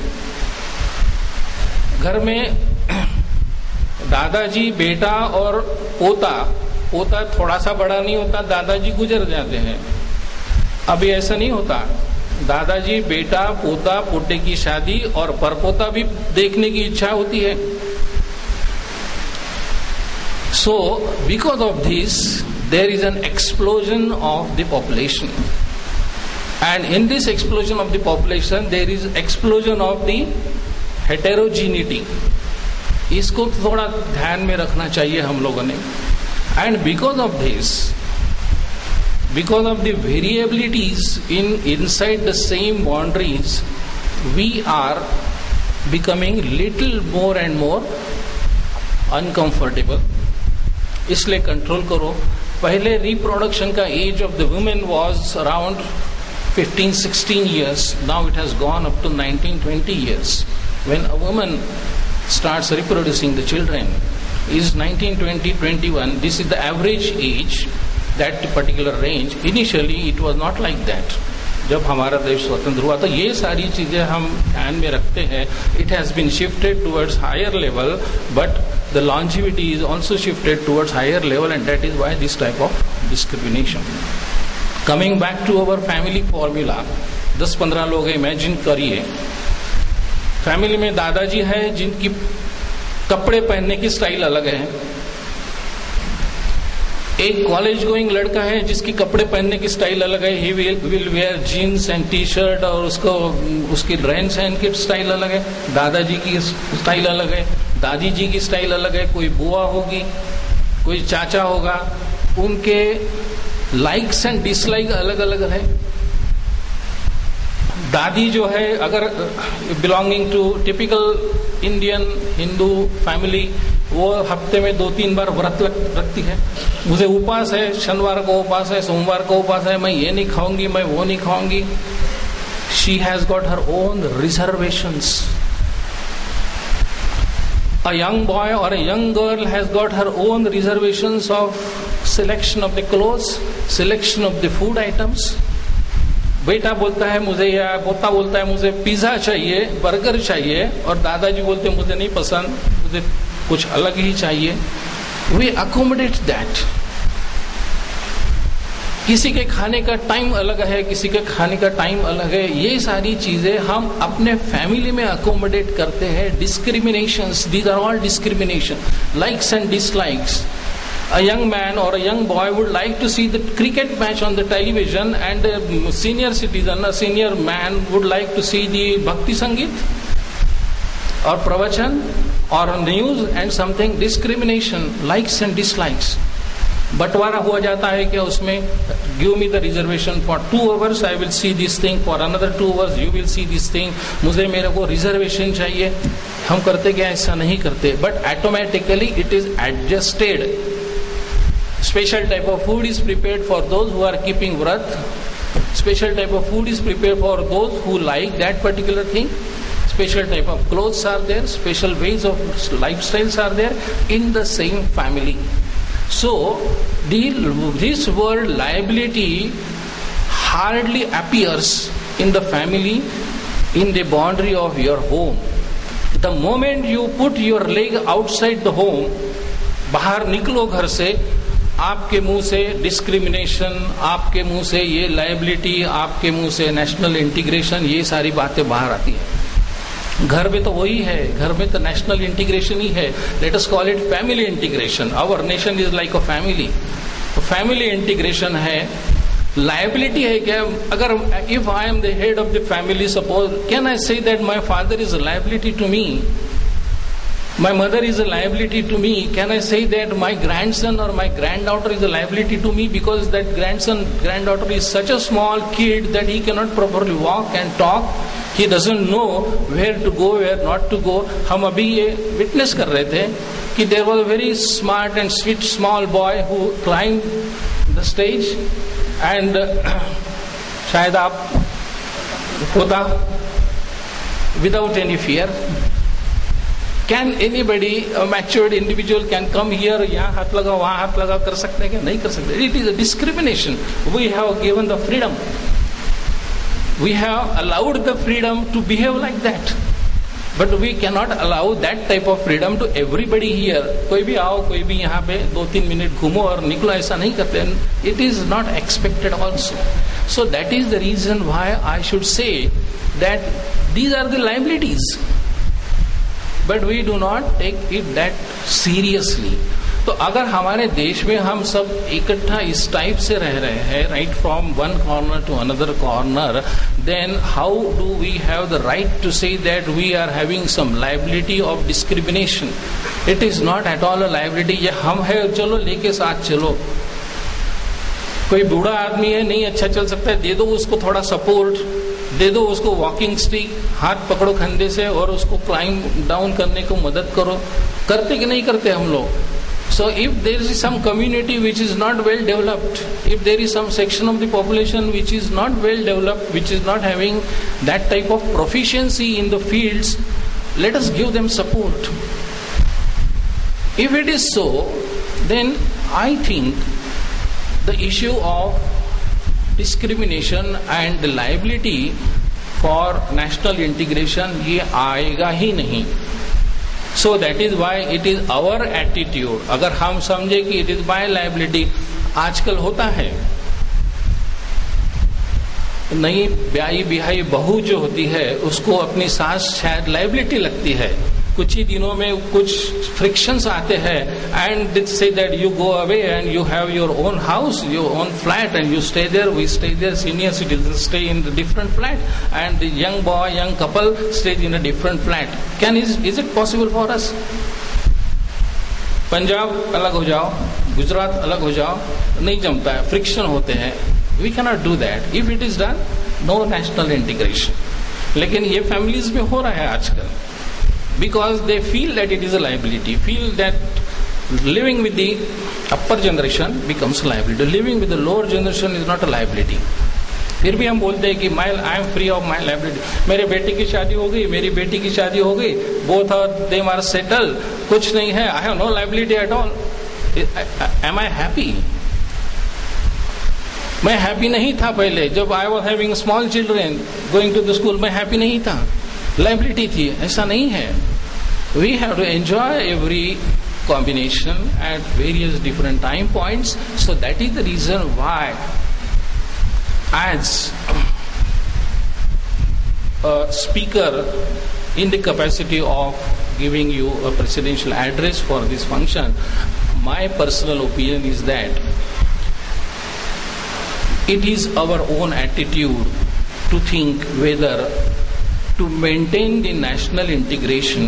घर में दादाजी, बेटा और पोता थोड़ा सा बड़ा नहीं होता, दादाजी गुजर जाते हैं। अभी ऐसा नहीं होता। दादाजी, बेटा, पोता, पोते की शादी और परपोता भी देखने की इच्छा होती है। So, because of this, there is an explosion of the population. And in this explosion of the population, there is explosion of the heterogeneity. इसको थोड़ा ध्यान में रखना चाहिए हम लोगों ने। And because of this, because of the variabilities inside the same boundaries, we are becoming little more and more uncomfortable. इसलिए कंट्रोल करो। पहले रिप्रोडक्शन का age of the women was around 15-16 years. Now it has gone up to 19-20 years. When a woman starts reproducing the children is 19, 20, 21. This is the average age, that particular range. Initially it was not like that. जब हमारा देश स्वतंत्र हुआ तो ये सारी चीजें हम ध्यान में रखते हैं. It has been shifted towards higher level, but the longevity is also shifted towards higher level, and that is why this type of discrimination. Coming back to our family formula, 10-15 लोग इमेजिन करिए, family में दादाजी है जिनकी कपड़े पहनने की style अलग है, एक कॉलेज गोइंग लड़का है जिसकी कपड़े पहनने की स्टाइल अलग है, he will wear jeans and T shirt, और उसकी रहन सहन की स्टाइल अलग है, दादाजी की स्टाइल अलग है, दादी जी की स्टाइल अलग है, कोई बुआ होगी, कोई चाचा होगा, उनके लाइक्स एंड डिसलाइक अलग अलग है। दादी जो है, अगर belonging to typical Indian Hindu family, वो हफ्ते में 2-3 बार व्रत रखती है। मुझे उपास है, शनिवार को उपास है, सोमवार को उपास है, मैं ये नहीं खाऊंगी, मैं वो नहीं खाऊंगी। She has got her own reservations. A young boy or a young girl has got her own reservations of selection of the clothes, selection of the food items. बेटा बोलता है मुझे, या पोता बोलता है मुझे पिज्जा चाहिए, बर्गर चाहिए, और दादाजी बोलते हैं मुझे नहीं पसंद, मुझे कुछ अलग ही चाहिए। We accommodate that. किसी के खाने का टाइम अलग है, किसी के खाने का टाइम अलग है। ये सारी चीजें हम अपने फैमिली में अकोमोडेट करते हैं। Discriminations, these are all discrimination, likes and dislikes. A young man or a young boy would like to see the cricket match on the television, and a senior citizen, a senior man would like to see the bhakti sangeet or pravachan or news and something. Discrimination, likes and dislikes. बंटवारा हुआ जाता है कि उसमें give me the reservation for 2 hours, I will see this thing, for another 2 hours you will see this thing. मुझे मेरे को reservation चाहिए। हम करते क्या? ऐसा नहीं करते, but automatically it is adjusted. Special type of food is prepared for those who are keeping vrat. Special type of food is prepared for those who like that particular thing. Special type of clothes are there. Special ways of lifestyles are there in the same family. So, this word liability hardly appears in the family, in the boundary of your home. The moment you put your leg outside the home, बाहर निकलो घर से, आपके मुंह से discrimination, आपके मुंह से ये लायबिलिटी, आपके मुंह से नेशनल इंटीग्रेशन, ये सारी बातें बाहर आती है। घर में तो वही है, घर में तो नेशनल इंटीग्रेशन ही है। Let us call it family integration. Our nation is like a family. तो फैमिली इंटीग्रेशन है। लायबिलिटी है क्या? अगर if I am the head of the family, suppose can I say that my father is a liability to me, my mother is a liability to me? Can I say that my grandson or my granddaughter is a liability to me because that granddaughter is such a small kid that he cannot properly walk and talk, he doesn't know where to go, where not to go. हम अभी ये witness कर रहे थे कि there was a very smart and sweet small boy who climbed the stage and शायद आप होता without any fear. Can anybody, a matured individual can come here, यहाँ हाथ लगा वहाँ हाथ लगा, कर सकते हैं क्या? नहीं कर सकते. It is a discrimination. We have given the freedom. We have allowed the freedom to behave like that. But we cannot allow that type of freedom to everybody here. कोई भी आओ, कोई भी यहाँ पे 2-3 मिनट घूमो और निकलो, ऐसा नहीं करते. It is not expected also. So that is the reason why I should say that these are the liabilities. But we do not take it that seriously. तो अगर हमारे देश में हम सब इकट्ठा इस टाइप से रह रहे हैं, right from one corner to another corner, then how do we have the right to say that we are having some liability of discrimination? It is not at all a liability. ये हम है, चलो लेके साथ चलो. कोई बूढ़ा आदमी है, नहीं अच्छा चल सकता है, दे दो उसको थोड़ा सपोर्ट, दे दो उसको वॉकिंग स्टिक, हाथ पकड़ो कंधे से और उसको क्लाइंब डाउन करने को मदद करो. करते कि नहीं करते हम लोग? So if there is some community which is not well developed, if there is some section of the population which is not well developed, which is not having that type of proficiency in the fields, let us give them support. If it is so, then I think the issue of discrimination and liability for national integration ये आएगा ही नहीं. So that is why it is our attitude. अगर हम समझे कि it is my liability, आजकल होता है नई ब्याई बिहाई बहू जो होती है उसको अपनी सास शायद लाइबिलिटी लगती है. कुछ ही दिनों में कुछ फ्रिक्शंस आते हैं and they say that you go away and you have your own house, your own flat and you stay there, we stay there, senior citizen stay in the different flat and the young boy, young couple stays in a different flat. Can is it possible for us? Punjab अलग हो जाओ, गुजरात अलग हो जाओ, नहीं जमता है, friction होते हैं. We cannot do that. If it is done, no national integration. लेकिन ये फैमिलीज में हो रहा है आजकल, because they feel that it is a liability, feel that living with the upper generation becomes a liability, living with the lower generation is not a liability. फिर भी हम बोलते हैं कि I am free of my liability. मेरे बेटे की शादी हो गई, मेरी बेटी की शादी हो गई, both are them are settled, कुछ नहीं है, I have no liability at all. Am I happy? मैं हैप्पी नहीं था पहले. जब I was having small children going to the school, मैं हैप्पी नहीं था, लाइबिलिटी थी. ऐसा नहीं है. We have to enjoy every combination at various different time points. So that is the reason why, as a speaker in the capacity of giving you a presidential address for this function, my personal opinion is that it is our own attitude to think whether to maintain the national integration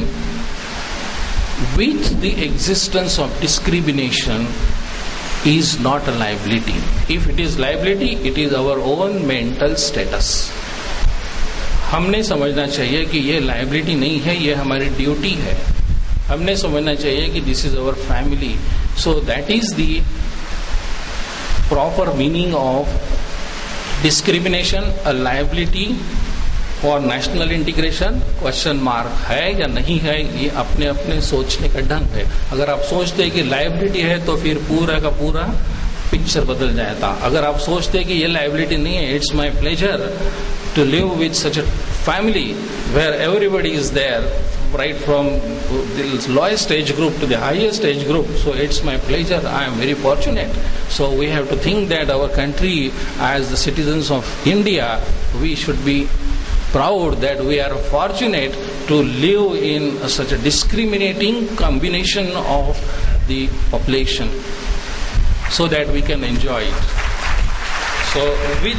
with the existence of discrimination is not a liability. If it is liability, it is our own mental status. हमने समझना चाहिए कि ये liability नहीं है, ये हमारी duty है. हमने समझना चाहिए कि this is our family. So that is the proper meaning of discrimination, a liability और नेशनल इंटीग्रेशन क्वेश्चन मार्क है या नहीं है. ये अपने अपने सोचने का ढंग है. अगर आप सोचते हैं कि लायबिलिटी है तो फिर पूरा का पूरा पिक्चर बदल जाता. अगर आप सोचते हैं कि ये लायबिलिटी नहीं है, it's my pleasure to live with such a family where everybody is there, right from the lowest age group to the highest age group. So it's my pleasure. I am very fortunate. So we have to think that our country, as the citizens of India, we should be proud that we are fortunate to live in such a discriminating combination of the population, so that we can enjoy it. So with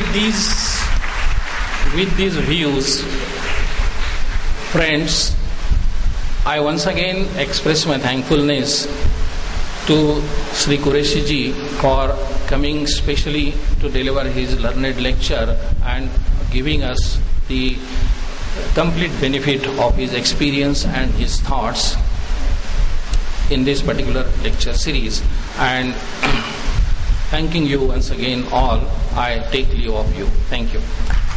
these views, friends, I once again express my thankfulness to Sri Quraishi ji for coming specially to deliver his learned lecture and giving us the complete benefit of his experience and his thoughts in this particular lecture series. And thanking you once again all, I take leave of you. Thank you.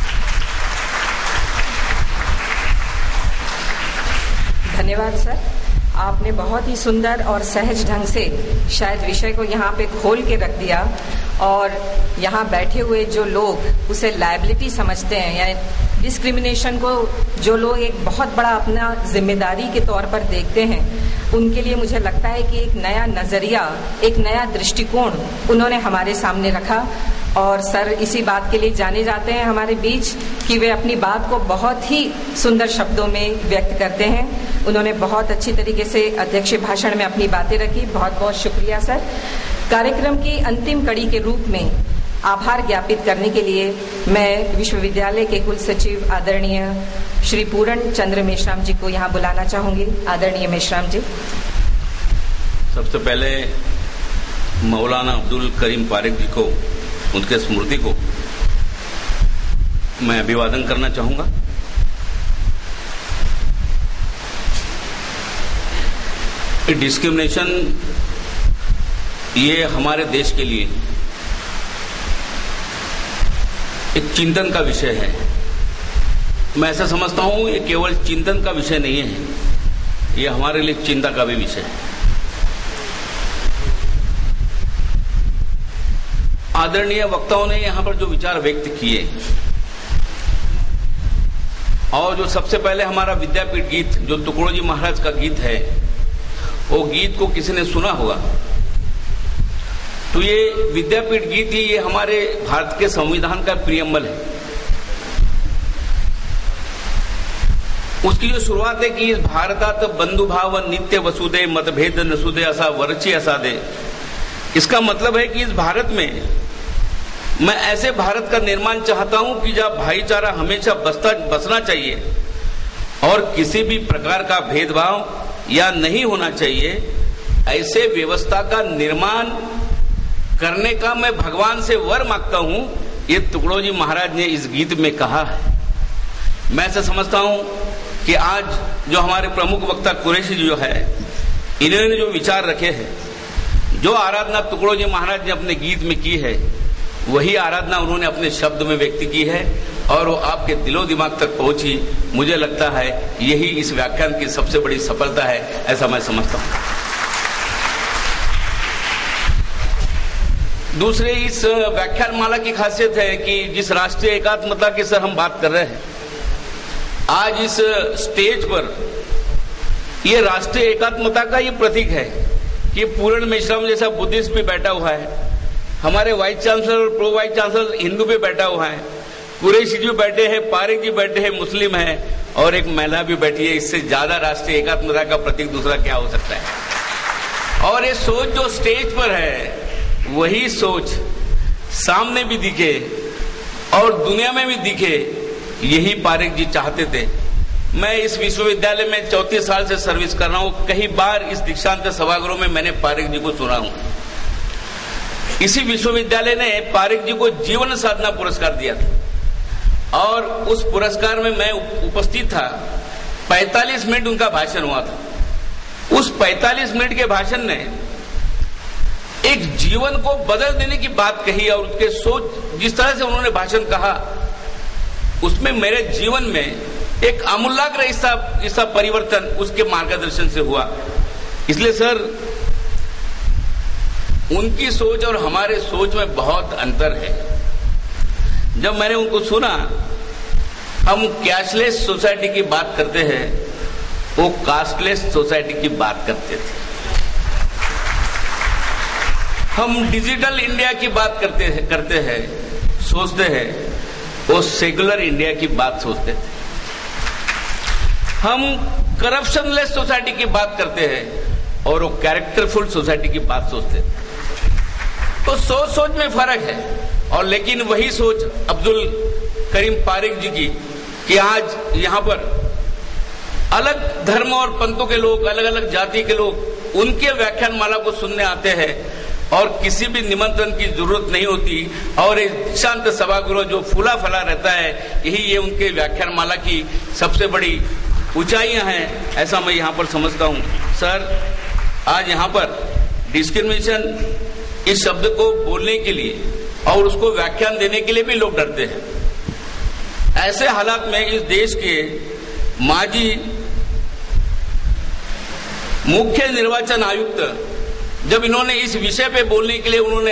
धन्यवाद sir, आपने बहुत ही सुंदर और सहज ढंग से शायद विषय को यहाँ पे खोल के रख दिया, और यहाँ बैठे हुए जो लोग उसे लायबिलिटी समझते हैं, यानी डिस्क्रिमिनेशन को जो लोग एक बहुत बड़ा अपना जिम्मेदारी के तौर पर देखते हैं, उनके लिए मुझे लगता है कि एक नया नजरिया, एक नया दृष्टिकोण उन्होंने हमारे सामने रखा। और सर इसी बात के लिए जाने जाते हैं हमारे बीच कि वे अपनी बात को बहुत ही सुंदर शब्दों में व्यक्त करते हैं। उन्होंने बहुत अच्छी तरीके से अध्यक्ष भाषण में अपनी बातें रखी। बहुत बहुत शुक्रिया सर। कार्यक्रम की अंतिम कड़ी के रूप में आभार ज्ञापित करने के लिए मैं विश्वविद्यालय के कुल सचिव आदरणीय श्री पूर्ण चंद्र मेश्राम जी को यहाँ बुलाना चाहूंगी। आदरणीय मेश्राम जी। सबसे पहले मौलाना अब्दुल करीम पारेख जी को, उनके स्मृति को मैं अभिवादन करना चाहूंगा। डिस्क्रिमिनेशन ये हमारे देश के लिए एक चिंतन का विषय है। मैं ऐसा समझता हूं ये केवल चिंतन का विषय नहीं है, ये हमारे लिए चिंता का भी विषय है। आदरणीय वक्ताओं ने यहां पर जो विचार व्यक्त किए, और जो सबसे पहले हमारा विद्यापीठ गीत जो तुकडोजी महाराज का गीत है, वो गीत को किसी ने सुना होगा, तो ये विद्यापीठ गीत ही ये हमारे भारत के संविधान का प्रियम्बल है। उसकी जो शुरुआत है कि इस भारतात बंधुभाव नित्य वसुदे मतभेद नसुदे असा वरची असादे, इसका मतलब है कि इस भारत में मैं ऐसे भारत का निर्माण चाहता हूं कि जहां भाईचारा हमेशा बसना चाहिए और किसी भी प्रकार का भेदभाव या नहीं होना चाहिए। ऐसे व्यवस्था का निर्माण करने का मैं भगवान से वर मांगता हूं, ये तुकडोजी महाराज ने इस गीत में कहा है। मैं ऐसा समझता हूं कि आज जो हमारे प्रमुख वक्ता कुरैशी जो है, इन्होंने जो विचार रखे हैं, जो आराधना तुकडोजी महाराज ने अपने गीत में की है, वही आराधना उन्होंने अपने शब्द में व्यक्त की है और वो आपके दिलो दिमाग तक पहुंची। मुझे लगता है यही इस व्याख्यान की सबसे बड़ी सफलता है, ऐसा मैं समझता हूं। दूसरे, इस व्याख्यान माला की खासियत है कि जिस राष्ट्रीय एकात्मता की सर हम बात कर रहे हैं, आज इस स्टेज पर ये राष्ट्रीय एकात्मता का ये प्रतीक है कि पूर्ण मेश्राम जैसा बुद्धिस्ट भी बैठा हुआ है, हमारे वाइस चांसलर और प्रो वाइस चांसलर हिंदू भी बैठा हुआ है, कुरैशी जी बैठे हैं, पारेख जी बैठे हैं, मुस्लिम है, और एक महिला भी बैठी है। इससे ज्यादा राष्ट्रीय एकात्मता का प्रतीक दूसरा क्या हो सकता है। और ये सोच जो स्टेज पर है, वही सोच सामने भी दिखे और दुनिया में भी दिखे, यही पारेख जी चाहते थे। मैं इस विश्वविद्यालय में 34 साल से सर्विस कर रहा हूं। कई बार इस दीक्षांत सभागृह में मैंने पारेख जी को सुना हूं। इसी विश्वविद्यालय ने पारेख जी को जीवन साधना पुरस्कार दिया था और उस पुरस्कार में मैं उपस्थित था। 45 मिनट उनका भाषण हुआ था। उस 45 मिनट के भाषण ने एक जीवन को बदल देने की बात कही और उसके सोच, जिस तरह से उन्होंने भाषण कहा, उसमें मेरे जीवन में एक आमूलाग्र ऐसा परिवर्तन उसके मार्गदर्शन से हुआ। इसलिए सर, उनकी सोच और हमारे सोच में बहुत अंतर है। जब मैंने उनको सुना, हम कैशलेस सोसाइटी की बात करते हैं वो कास्टलेस सोसाइटी की बात करते थे। हम डिजिटल इंडिया की बात करते हैं, सोचते हैं, वो सेकुलर इंडिया की बात सोचते थे। हम करप्शनलेस सोसाइटी की बात करते हैं और वो कैरेक्टरफुल सोसाइटी की बात सोचते थे। तो सोच में फर्क है। और लेकिन वही सोच अब्दुल करीम पारेख जी की कि आज यहाँ पर अलग धर्म और पंथों के लोग, अलग अलग जाति के लोग उनके व्याख्यान माला को सुनने आते हैं और किसी भी निमंत्रण की जरूरत नहीं होती और एक शांत सभागृह जो फूला फला रहता है, यही ये उनके व्याख्यान माला की सबसे बड़ी ऊंचाइयां हैं, ऐसा मैं यहाँ पर समझता हूँ। सर, आज यहाँ पर डिस्क्रिमिनेशन इस शब्द को बोलने के लिए और उसको व्याख्यान देने के लिए भी लोग डरते हैं। ऐसे हालात में इस देश के माजी मुख्य निर्वाचन आयुक्त जब इन्होंने इस विषय पे बोलने के लिए उन्होंने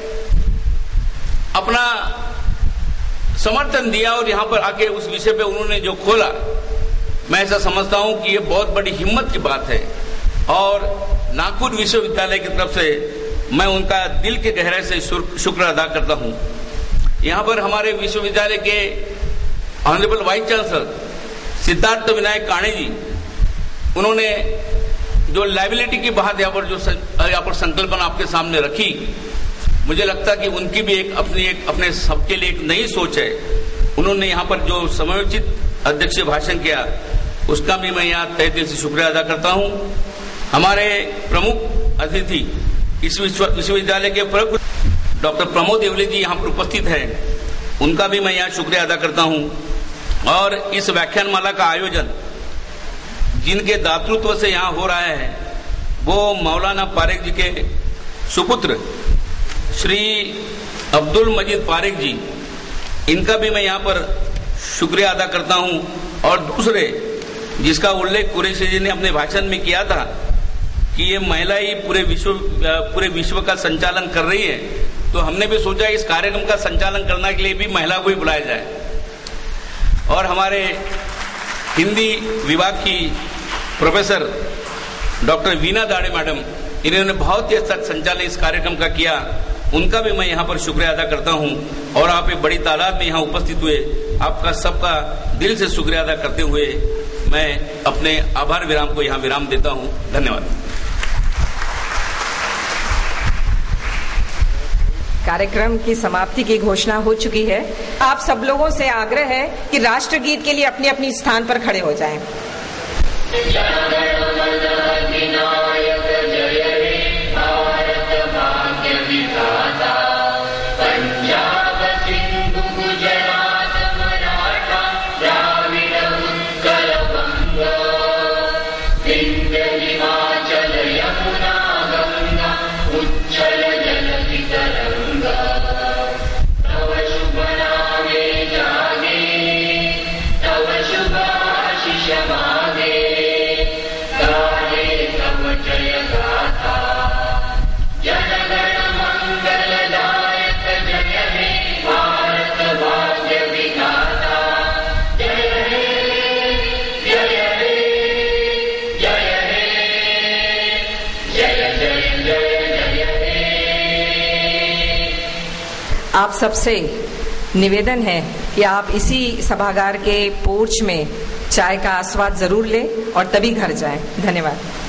अपना समर्थन दिया और यहाँ पर आके उस विषय पे उन्होंने जो खोला, मैं ऐसा समझता हूं कि ये बहुत बड़ी हिम्मत की बात है। और नागपुर विश्वविद्यालय की तरफ से मैं उनका दिल के गहराई से शुक्र अदा करता हूं। यहाँ पर हमारे विश्वविद्यालय के honourable vice chancellor Siddharth Vinayak Kane ji, उन्होंने जो लाइबिलिटी की बात यहाँ पर संकल्पना आपके सामने रखी, मुझे लगता कि उनकी भी अपने सबके लिए एक नई सोच है। उन्होंने यहाँ पर जो समयोचित अध्यक्षीय भाषण किया, उसका भी मैं यहाँ तहे दिल से शुक्रिया अदा करता हूँ। हमारे प्रमुख अतिथि इस विश्वविद्यालय के प्रमुख डॉक्टर प्रमोद देवले जी यहाँ पर उपस्थित हैं, उनका भी मैं यहाँ शुक्रिया अदा करता हूँ। और इस व्याख्यान माला का आयोजन जिनके दातृत्व से यहाँ हो रहा है, वो मौलाना पारेख जी के सुपुत्र श्री अब्दुल मजीद पारेख जी, इनका भी मैं यहाँ पर शुक्रिया अदा करता हूँ। और दूसरे जिसका उल्लेख कुरैशी जी ने अपने भाषण में किया था कि ये महिला ही पूरे विश्व का संचालन कर रही है, तो हमने भी सोचा इस कार्यक्रम का संचालन करने के लिए भी महिला को ही बुलाया जाए। और हमारे हिंदी विभाग की professor doctor Veena Dade madam, इन्होंने बहुत ही अच्छा संचालन इस कार्यक्रम का किया, उनका भी मैं यहाँ पर शुक्रिया अदा करता हूँ। और आप एक बड़ी तादाद में यहाँ उपस्थित हुए, आपका सबका दिल से शुक्रिया अदा करते हुए मैं अपने आभार विराम को यहाँ विराम देता हूँ। धन्यवाद। कार्यक्रम की समाप्ति की घोषणा हो चुकी है। आप सब लोगों से आग्रह है कि राष्ट्रगीत के लिए अपनी अपनी स्थान पर खड़े हो जाएं। आप सबसे निवेदन है कि आप इसी सभागार के पोर्च में चाय का आस्वाद जरूर लें और तभी घर जाएं। धन्यवाद।